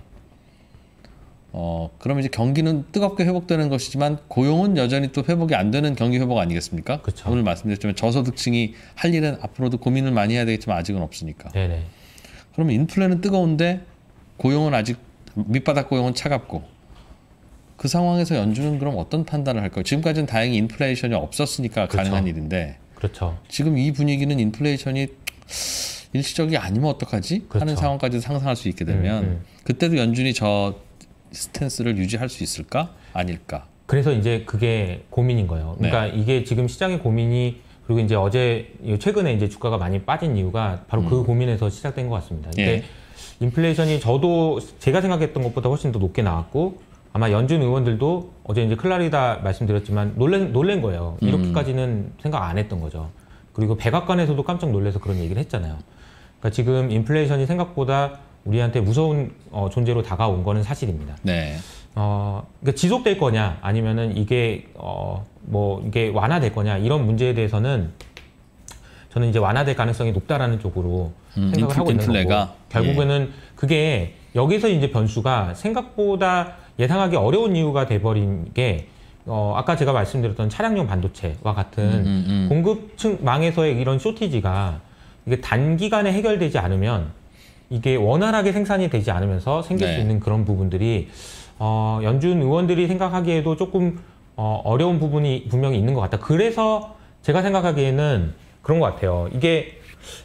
어 그러면 이제 경기는 뜨겁게 회복되는 것이지만 고용은 여전히 또 회복이 안 되는 경기 회복 아니겠습니까? 그쵸. 오늘 말씀드렸지만 저소득층이 할 일은 앞으로도 고민을 많이 해야 되겠지만 아직은 없으니까. 네네. 그러면 인플레는 뜨거운데 고용은 아직 밑바닥 고용은 차갑고 그 상황에서 연준은 그럼 어떤 판단을 할까요? 지금까지는 다행히 인플레이션이 없었으니까 그쵸. 가능한 일인데 그렇죠. 지금 이 분위기는 인플레이션이 일시적이 아니면 어떡하지? 그렇죠. 하는 상황까지 상상할 수 있게 되면 음, 음. 그때도 연준이 저 스탠스를 유지할 수 있을까? 아닐까? 그래서 이제 그게 고민인 거예요. 그러니까 네. 이게 지금 시장의 고민이 그리고 이제 어제 최근에 이제 주가가 많이 빠진 이유가 바로 음. 그 고민에서 시작된 것 같습니다. 이게 예. 인플레이션이 저도 제가 생각했던 것보다 훨씬 더 높게 나왔고 아마 연준 의원들도 어제 이제 클라리다 말씀드렸지만 놀란, 놀란 거예요. 이렇게까지는 음. 생각 안 했던 거죠. 그리고 백악관에서도 깜짝 놀라서 그런 얘기를 했잖아요. 그러니까 지금 인플레이션이 생각보다 우리한테 무서운 어, 존재로 다가온 거는 사실입니다. 네. 어, 그러니까 지속될 거냐 아니면은 이게 어, 뭐 이게 완화될 거냐 이런 문제에 대해서는 저는 이제 완화될 가능성이 높다라는 쪽으로 음, 생각을 인플, 하고 있는 인플레가? 거고 결국에는 예. 그게 여기서 이제 변수가 생각보다 예상하기 어려운 이유가 돼버린 게 어, 아까 제가 말씀드렸던 차량용 반도체와 같은 음, 음, 음. 공급망에서의 이런 쇼티지가 이게 단기간에 해결되지 않으면 이게 원활하게 생산이 되지 않으면서 생길 네. 수 있는 그런 부분들이 어, 연준 의원들이 생각하기에도 조금 어, 어려운 부분이 분명히 있는 것 같다. 그래서 제가 생각하기에는 그런 것 같아요. 이게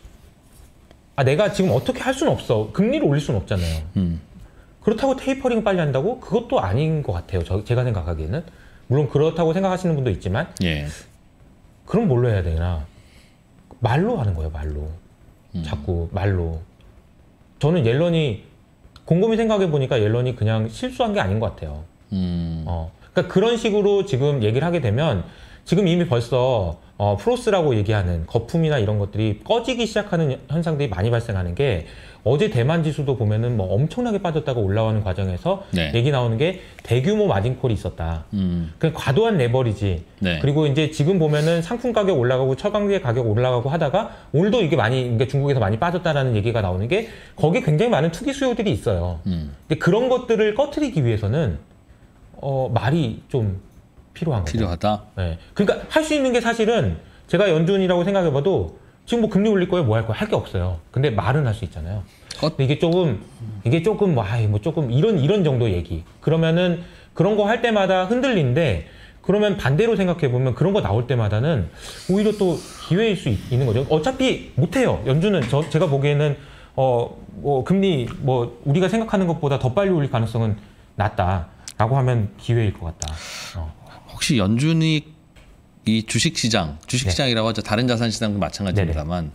아, 내가 지금 어떻게 할 수는 없어. 금리를 올릴 수는 없잖아요. 음. 그렇다고 테이퍼링 빨리 한다고? 그것도 아닌 것 같아요. 저, 제가 생각하기에는. 물론 그렇다고 생각하시는 분도 있지만 예. 그럼 뭘로 해야 되나? 말로 하는 거예요. 말로. 음. 자꾸 말로. 저는 옐런이 곰곰이 생각해보니까 옐런이 그냥 실수한 게 아닌 것 같아요. 음. 어, 그러니까 그런 식으로 지금 얘기를 하게 되면 지금 이미 벌써 어, 프로스라고 얘기하는 거품이나 이런 것들이 꺼지기 시작하는 현상들이 많이 발생하는 게 어제 대만 지수도 보면은 뭐 엄청나게 빠졌다가 올라오는 과정에서 네. 얘기 나오는 게 대규모 마진콜이 있었다. 음. 그 과도한 레버리지. 네. 그리고 이제 지금 보면은 상품 가격 올라가고 철강제 가격 올라가고 하다가 오늘도 이게 많이 그러니까 중국에서 많이 빠졌다라는 얘기가 나오는 게 거기에 굉장히 많은 투기 수요들이 있어요. 음. 근데 그런 것들을 꺼트리기 위해서는 어, 말이 좀 필요한 거죠. 필요하다. 네. 그러니까 할 수 있는 게 사실은 제가 연준이라고 생각해봐도 지금 뭐 금리 올릴 거예요? 뭐 할 거예요? 할 게 없어요. 근데 말은 할 수 있잖아요. 근데 이게 조금 이게 조금 뭐, 아이, 뭐 조금 이런 이런 정도 얘기. 그러면은 그런 거 할 때마다 흔들린데 그러면 반대로 생각해 보면 그런 거 나올 때마다는 오히려 또 기회일 수 있, 있는 거죠. 어차피 못 해요. 연준은 저 제가 보기에는 어 뭐 금리 뭐 우리가 생각하는 것보다 더 빨리 올릴 가능성은 낮다라고 하면 기회일 것 같다. 어. 혹시 연준이 이 주식시장, 주식시장이라고 하죠. 다른 자산시장도 마찬가지입니다만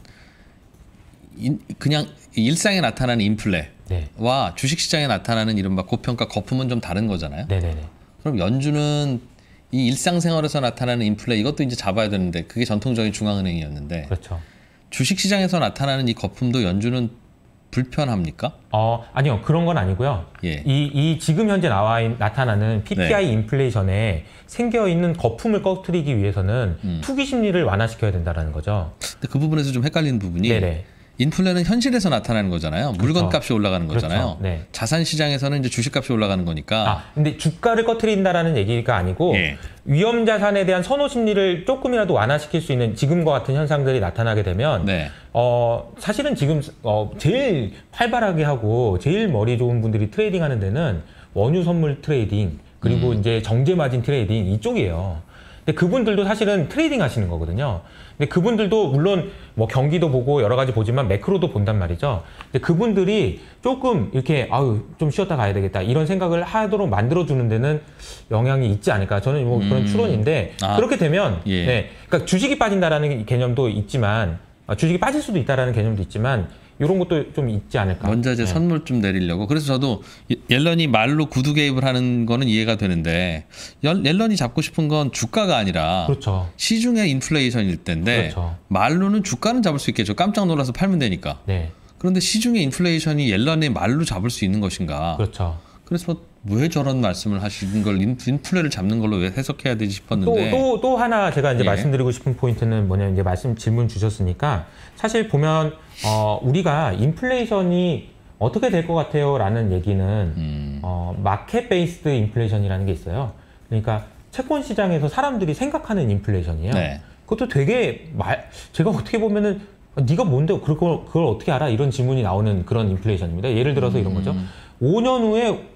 인, 그냥 일상에 나타나는 인플레와 네. 주식시장에 나타나는 이른바 고평가 거품은 좀 다른 거잖아요. 네네네. 그럼 연준은 이 일상생활에서 나타나는 인플레 이것도 이제 잡아야 되는데 그게 전통적인 중앙은행이었는데 그렇죠. 주식시장에서 나타나는 이 거품도 연준은 불편합니까? 어 아니요 그런 건 아니고요. 예. 이, 이 지금 현재 나와 있, 나타나는 피피아이 네. 인플레이션에 생겨 있는 거품을 꺼트리기 위해서는 음. 투기 심리를 완화시켜야 된다는 거죠. 근데 그 부분에서 좀 헷갈리는 부분이 네네. 인플레는 현실에서 나타나는 거잖아요. 그렇죠. 물건값이 올라가는 거잖아요. 그렇죠. 네. 자산시장에서는 이제 주식값이 올라가는 거니까. 아 근데 주가를 꺼트린다라는 얘기가 아니고 예. 위험 자산에 대한 선호 심리를 조금이라도 완화시킬 수 있는 지금과 같은 현상들이 나타나게 되면 네. 어 사실은 지금 어 제일 활발하게 하고 제일 머리 좋은 분들이 트레이딩하는 데는 원유 선물 트레이딩 그리고 음. 이제 정제 마진 트레이딩 이쪽이에요. 근데 그분들도 사실은 트레이딩 하시는 거거든요. 근데 그분들도 물론 뭐 경기도 보고 여러 가지 보지만 매크로도 본단 말이죠. 근데 그분들이 조금 이렇게 아유 좀 쉬었다 가야 되겠다 이런 생각을 하도록 만들어주는 데는 영향이 있지 않을까. 저는 뭐 그런 음. 추론인데 아. 그렇게 되면 예. 네, 그러니까 주식이 빠진다라는 개념도 있지만 주식이 빠질 수도 있다라는 개념도 있지만 이런 것도 좀 있지 않을까. 원자재 네. 선물 좀 내리려고. 그래서 저도 옐런이 말로 구두 개입을 하는 거는 이해가 되는데 옐런이 잡고 싶은 건 주가가 아니라 그렇죠. 시중의 인플레이션일 텐데 그렇죠. 말로는 주가는 잡을 수 있겠죠. 깜짝 놀라서 팔면 되니까. 네, 그런데 시중의 인플레이션이 옐런의 말로 잡을 수 있는 것인가. 그렇죠. 그래서 왜 저런 말씀을 하시는 걸 인플레를 잡는 걸로 왜 해석해야 되지 싶었는데 또, 또, 또 하나 제가 이제 예. 말씀드리고 싶은 포인트는 뭐냐면 이제 말씀 질문 주셨으니까 사실 보면 어, 우리가 인플레이션이 어떻게 될 것 같아요? 라는 얘기는 음. 어, 마켓 베이스드 인플레이션이라는 게 있어요. 그러니까 채권 시장에서 사람들이 생각하는 인플레이션이에요. 네. 그것도 되게 말 제가 어떻게 보면은 네가 뭔데 그걸, 그걸 어떻게 알아? 이런 질문이 나오는 그런 인플레이션입니다. 예를 들어서 이런 거죠. 음. 오 년 후에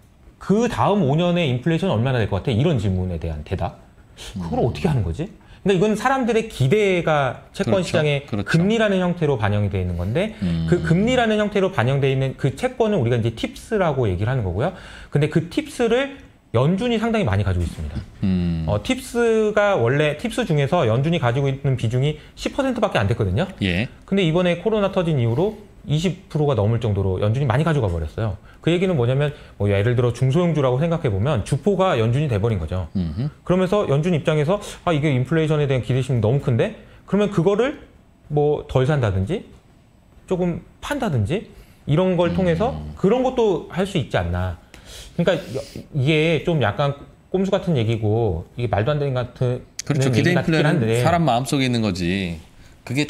그 다음 오 년의 인플레이션 얼마나 될 것 같아? 이런 질문에 대한 대답. 그걸 음. 어떻게 하는 거지? 그러니까 이건 사람들의 기대가 채권 그렇죠. 시장에 그렇죠. 금리라는 형태로 반영이 되어 있는 건데 음. 그 금리라는 형태로 반영되어 있는 그 채권을 우리가 이제 팁스라고 얘기를 하는 거고요. 근데 그 팁스를 연준이 상당히 많이 가지고 있습니다. 음. 어, 팁스가 원래 팁스 중에서 연준이 가지고 있는 비중이 십 퍼센트밖에 안 됐거든요. 예. 근데 이번에 코로나 터진 이후로 이십 퍼센트가 넘을 정도로 연준이 많이 가져가 버렸어요. 그 얘기는 뭐냐면 뭐 예를 들어 중소형주라고 생각해 보면 주포가 연준이 돼버린 거죠. 음흠. 그러면서 연준 입장에서 아 이게 인플레이션에 대한 기대심이 너무 큰데 그러면 그거를 뭐 덜 산다든지 조금 판다든지 이런 걸 음. 통해서 그런 것도 할 수 있지 않나. 그러니까 이게 좀 약간 꼼수 같은 얘기고 이게 말도 안 되는 같은 그렇죠. 기대 인플레는 한데. 사람 마음속에 있는 거지. 그게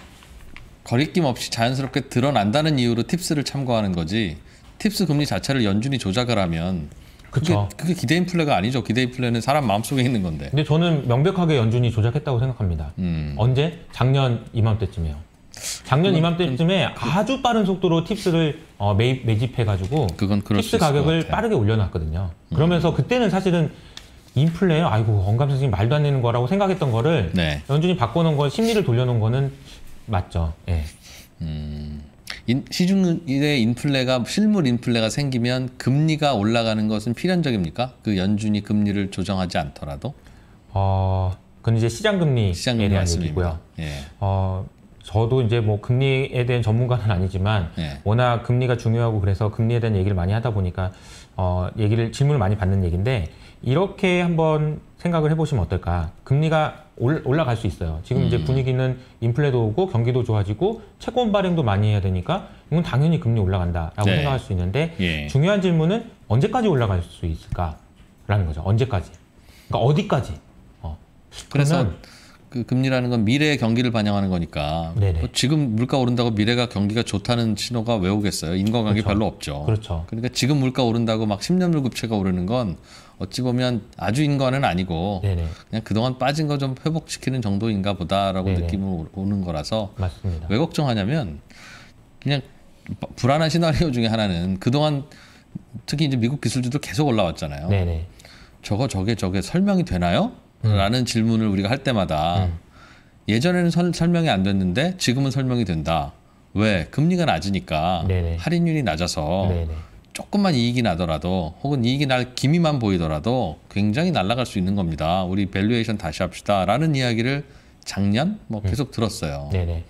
거리낌 없이 자연스럽게 드러난다는 이유로 팁스를 참고하는 거지. 팁스 금리 자체를 연준이 조작을 하면 그게, 그쵸. 그게 기대 인플레가 아니죠. 기대 인플레는 사람 마음속에 있는 건데. 근데 저는 명백하게 연준이 조작했다고 생각합니다. 음. 언제? 작년 이맘때쯤에요. 작년 그건, 이맘때쯤에 아주 빠른 속도로 팁스를 어, 매입, 매집해가지고 그건 그럴 수 팁스 있을 것 가격을 같아요. 빠르게 올려놨거든요. 그러면서 그때는 사실은 인플레, 아이고 언감선생님 말도 안 되는 거라고 생각했던 거를 네. 연준이 바꿔놓은 거, 심리를 돌려놓은 거는 맞죠. 예. 음. 인, 시중의 인플레가 실물 인플레가 생기면 금리가 올라가는 것은 필연적입니까? 그 연준이 금리를 조정하지 않더라도 어, 그건 이제 시장 금리에 시장 대한 말씀입니다. 얘기고요. 예. 어, 저도 이제 뭐 금리에 대한 전문가는 아니지만 예. 워낙 금리가 중요하고 그래서 금리에 대한 얘기를 많이 하다 보니까 어, 얘기를 질문을 많이 받는 얘기인데 이렇게 한번 생각을 해보시면 어떨까? 금리가 올, 올라갈 수 있어요. 지금 음. 이제 분위기는 인플레도 오고 경기도 좋아지고 채권 발행도 많이 해야 되니까 이건 당연히 금리 올라간다라고 네. 생각할 수 있는데 예. 중요한 질문은 언제까지 올라갈 수 있을까라는 거죠. 언제까지? 그러니까 어디까지? 어. 그래서 그러면 그 금리라는 건 미래의 경기를 반영하는 거니까 뭐 지금 물가 오른다고 미래가 경기가 좋다는 신호가 왜 오겠어요? 인과관계 그렇죠. 별로 없죠. 그렇죠. 그러니까 지금 물가 오른다고 막 십 년물 국채가 오르는 건 어찌 보면 아주 인과는 아니고 네네. 그냥 그동안 빠진 거 좀 회복시키는 정도인가 보다라고 네네. 느낌이 오는 거라서 맞습니다. 왜 걱정하냐면 그냥 불안한 시나리오 중에 하나는 그동안 특히 이제 미국 기술주도 계속 올라왔잖아요. 네네. 저거 저게 저게 설명이 되나요? 음. 라는 질문을 우리가 할 때마다 음. 예전에는 설, 설명이 안 됐는데 지금은 설명이 된다. 왜? 금리가 낮으니까 네네. 할인율이 낮아서 네네. 조금만 이익이 나더라도 혹은 이익이 날 기미만 보이더라도 굉장히 날아갈 수 있는 겁니다. 우리 밸류에이션 다시 합시다. 라는 이야기를 작년 뭐 계속 음. 들었어요. 네네.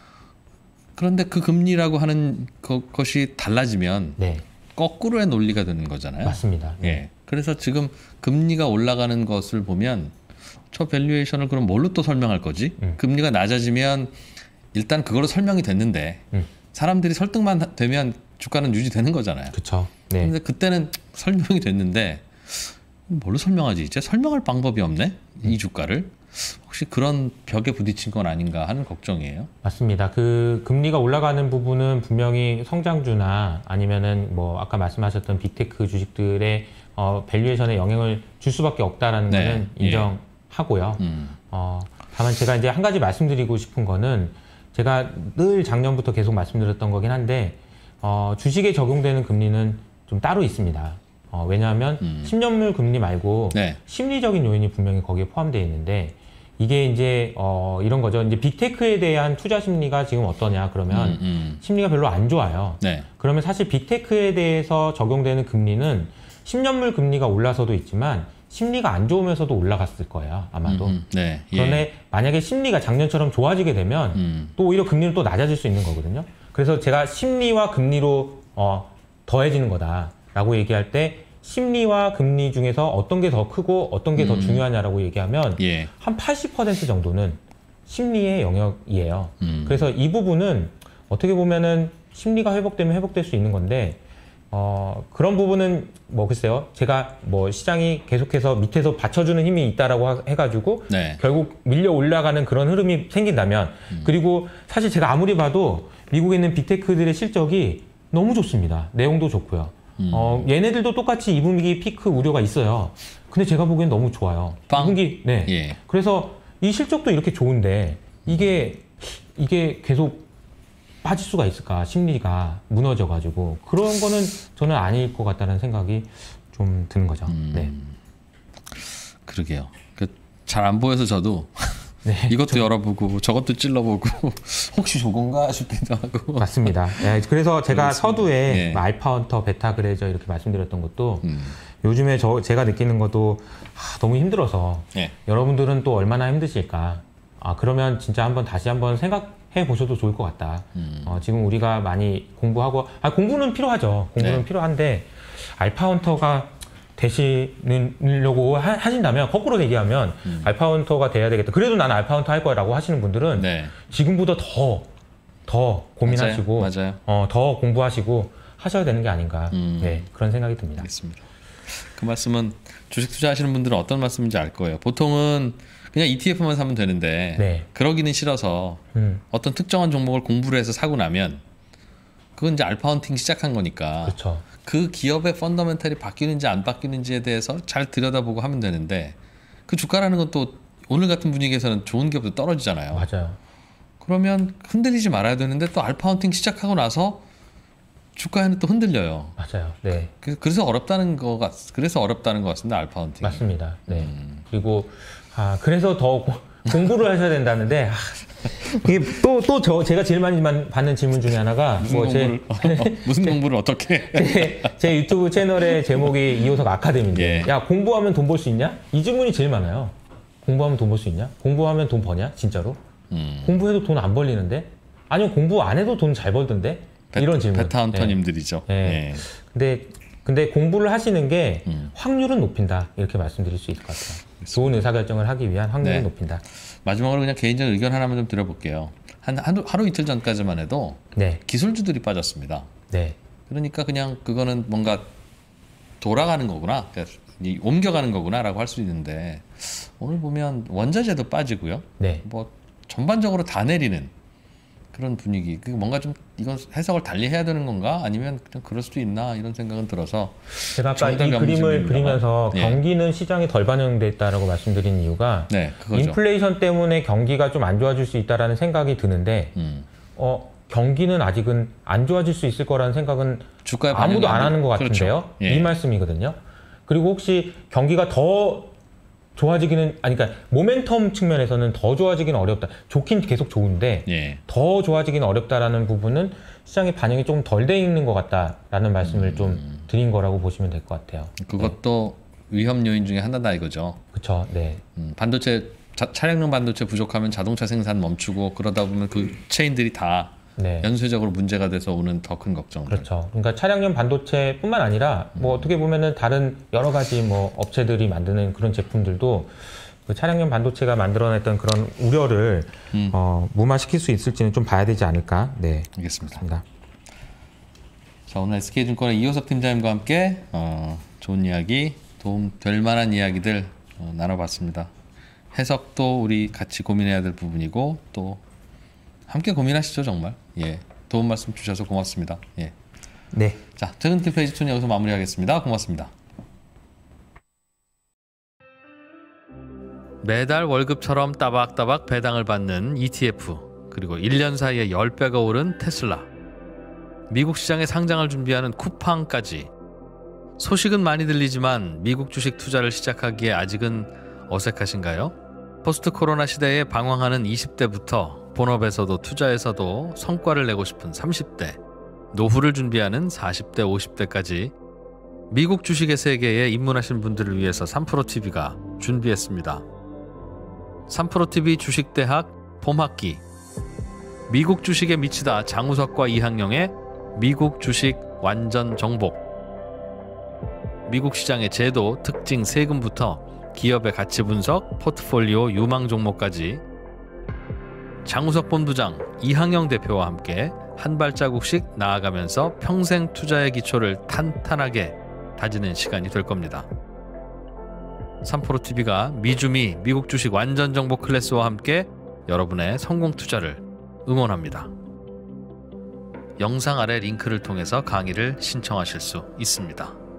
그런데 그 금리라고 하는 거, 것이 달라지면 네. 거꾸로의 논리가 되는 거잖아요. 맞습니다. 네. 예. 그래서 지금 금리가 올라가는 것을 보면 저 밸류에이션을 그럼 뭘로 또 설명할 거지? 음. 금리가 낮아지면 일단 그걸로 설명이 됐는데 음. 사람들이 설득만 되면 주가는 유지되는 거잖아요. 그렇죠. 네. 그런데 그때는 설명이 됐는데 뭘로 설명하지? 이제 설명할 방법이 없네? 음. 이 주가를. 혹시 그런 벽에 부딪힌 건 아닌가 하는 걱정이에요. 맞습니다. 그 금리가 올라가는 부분은 분명히 성장주나 아니면은 뭐 아까 말씀하셨던 빅테크 주식들의 어, 밸류에이션에 영향을 줄 수밖에 없다라는 네. 거는 인정하고요. 예. 음. 어, 다만 제가 이제 한 가지 말씀드리고 싶은 거는 제가 늘 작년부터 계속 말씀드렸던 거긴 한데 어, 주식에 적용되는 금리는 좀 따로 있습니다. 어, 왜냐하면 음. 십 년물 금리 말고 네. 심리적인 요인이 분명히 거기에 포함되어 있는데 이게 이제 어, 이런 거죠. 이제 빅테크에 대한 투자 심리가 지금 어떠냐 그러면 음, 음. 심리가 별로 안 좋아요. 네. 그러면 사실 빅테크에 대해서 적용되는 금리는 십 년물 금리가 올라서도 있지만 심리가 안 좋으면서도 올라갔을 거예요. 아마도. 음, 네. 그런데 예. 만약에 심리가 작년처럼 좋아지게 되면 음. 또 오히려 금리는 또 낮아질 수 있는 거거든요. 그래서 제가 심리와 금리로 어, 더해지는 거다라고 얘기할 때 심리와 금리 중에서 어떤 게 더 크고 어떤 게 더 음. 중요하냐라고 얘기하면 예. 한 팔십 퍼센트 정도는 심리의 영역이에요. 음. 그래서 이 부분은 어떻게 보면은 심리가 회복되면 회복될 수 있는 건데 어, 그런 부분은 뭐 글쎄요. 제가 뭐 시장이 계속해서 밑에서 받쳐주는 힘이 있다라고 하, 해가지고 네. 결국 밀려 올라가는 그런 흐름이 생긴다면 음. 그리고 사실 제가 아무리 봐도 미국에 있는 빅테크들의 실적이 너무 좋습니다. 내용도 좋고요. 음. 어, 얘네들도 똑같이 이 분기 피크 우려가 있어요. 근데 제가 보기엔 너무 좋아요. 빵? 이 분기, 네. 예. 그래서 이 실적도 이렇게 좋은데 이게, 이게 계속 빠질 수가 있을까? 심리가 무너져가지고. 그런 거는 저는 아닐 것 같다는 생각이 좀 드는 거죠. 음. 네. 그러게요. 그 잘 안 보여서 저도 네, 이것도 저... 열어보고 저것도 찔러보고 혹시 저건가 싶기도 하고. 맞습니다. 네, 그래서 제가 그렇습니다. 서두에 네. 알파헌터, 베타그레저 이렇게 말씀드렸던 것도 음. 요즘에 저 제가 느끼는 것도 아, 너무 힘들어서 네. 여러분들은 또 얼마나 힘드실까. 아 그러면 진짜 한번 다시 한번 생각해 보셔도 좋을 것 같다. 음. 어, 지금 우리가 많이 공부하고 아 공부는 필요하죠. 공부는 네. 필요한데 알파헌터가 되시려고 하, 하신다면 거꾸로 얘기하면 음. 알파헌터가 돼야 되겠다. 그래도 나는 알파헌터 할 거라고 하시는 분들은 네. 지금보다 더, 더 고민하시고 맞아요. 맞아요. 어, 더 공부하시고 하셔야 되는 게 아닌가 음. 네, 그런 생각이 듭니다. 알겠습니다. 그 말씀은 주식 투자하시는 분들은 어떤 말씀인지 알 거예요. 보통은 그냥 이티에프만 사면 되는데 네. 그러기는 싫어서 음. 어떤 특정한 종목을 공부를 해서 사고 나면 그건 이제 알파 헌팅 시작한 거니까 그쵸. 그 기업의 펀더멘탈이 바뀌는지 안 바뀌는지에 대해서 잘 들여다보고 하면 되는데 그 주가라는 건 또 오늘 같은 분위기에서는 좋은 기업도 떨어지잖아요. 맞아요. 그러면 흔들리지 말아야 되는데 또 알파 헌팅 시작하고 나서 주가에는 또 흔들려요. 맞아요. 네. 그래서 어렵다는 거 같, 그래서 어렵다는 것 같습니다. 알파 헌팅. 맞습니다. 네. 음. 그리고 아 그래서 더 공부를 하셔야 된다는데 아, 이게 또 또 저 제가 제일 많이 받는 질문 중에 하나가 무슨 뭐 공부를 제, 무슨 공부를 어떻게 제, 제 유튜브 채널의 제목이 이호석 아카데미인데 예. 야 공부하면 돈 벌 수 있냐? 이 질문이 제일 많아요. 공부하면 돈 벌 수 있냐? 공부하면 돈 버냐? 진짜로? 음. 공부해도 돈 안 벌리는데? 아니면 공부 안 해도 돈 잘 벌던데? 베, 이런 질문. 베타헌터님들이죠. 네. 네. 근데 근데 공부를 하시는 게 음. 확률은 높인다 이렇게 말씀드릴 수 있을 것 같아요. 좋은 의사결정을 하기 위한 확률을 네. 높인다. 마지막으로 그냥 개인적인 의견 하나만 좀 드려볼게요. 한 하루, 하루 이틀 전까지만 해도 네. 기술주들이 빠졌습니다. 네. 그러니까 그냥 그거는 뭔가 돌아가는 거구나. 그러니까 옮겨가는 거구나라고 할 수 있는데 오늘 보면 원자재도 빠지고요. 네. 뭐 전반적으로 다 내리는 그런 분위기. 그 뭔가 좀 이건 해석을 달리 해야 되는 건가? 아니면 그냥 그럴 수도 있나 이런 생각은 들어서 제가 아까 이 그림을 그리면서 네. 경기는 시장에 덜 반영됐다라고 말씀드린 이유가 네, 그거죠. 인플레이션 때문에 경기가 좀 안 좋아질 수 있다라는 생각이 드는데 음. 어, 경기는 아직은 안 좋아질 수 있을 거라는 생각은 아무도 안 하는 것 같은데요. 그렇죠. 예. 이 말씀이거든요. 그리고 혹시 경기가 더 좋아지기는 아니 그러니까 모멘텀 측면에서는 더 좋아지기는 어렵다. 좋긴 계속 좋은데 예. 더 좋아지기는 어렵다라는 부분은 시장에 반영이 좀 덜 돼 있는 것 같다라는 말씀을 음. 좀 드린 거라고 보시면 될 것 같아요. 그것도 네. 위험 요인 중에 하나다 이거죠. 그렇죠. 네. 음, 반도체 자, 차량용 반도체 부족하면 자동차 생산 멈추고 그러다 보면 그 체인들이 다 네. 연쇄적으로 문제가 돼서 오는 더 큰 걱정. 그렇죠. 그러니까 차량용 반도체뿐만 아니라 뭐 음. 어떻게 보면은 다른 여러 가지 뭐 업체들이 만드는 그런 제품들도 그 차량용 반도체가 만들어냈던 그런 우려를 음. 어, 무마시킬 수 있을지는 좀 봐야 되지 않을까. 네, 알겠습니다. 그렇습니다. 자, 오늘 에스케이증권의 이호섭 팀장님과 함께 어, 좋은 이야기, 도움 될 만한 이야기들 어, 나눠봤습니다. 해석도 우리 같이 고민해야 될 부분이고 또 함께 고민하시죠 정말. 예, 도움 말씀 주셔서 고맙습니다. 예. 네. 자, 퇴근길 페이지 투는 여기서 마무리하겠습니다. 고맙습니다. 매달 월급처럼 따박따박 배당을 받는 이티에프 그리고 일 년 사이에 십 배가 오른 테슬라 미국 시장에 상장을 준비하는 쿠팡까지 소식은 많이 들리지만 미국 주식 투자를 시작하기에 아직은 어색하신가요? 포스트 코로나 시대에 방황하는 이십 대부터 본업에서도 투자에서도 성과를 내고 싶은 삼십 대, 노후를 준비하는 사십 대, 오십 대까지 미국 주식의 세계에 입문하신 분들을 위해서 삼프로티비가 준비했습니다. 삼프로티비 주식대학 봄학기 미국 주식에 미치다 장우석과 이항영의 미국 주식 완전 정복 미국 시장의 제도, 특징, 세금부터 기업의 가치 분석, 포트폴리오, 유망 종목까지 장우석 본부장, 이항영 대표와 함께 한 발자국씩 나아가면서 평생 투자의 기초를 탄탄하게 다지는 시간이 될 겁니다. 삼프로티비가 미주미 미국 주식 완전 정보 클래스와 함께 여러분의 성공 투자를 응원합니다. 영상 아래 링크를 통해서 강의를 신청하실 수 있습니다.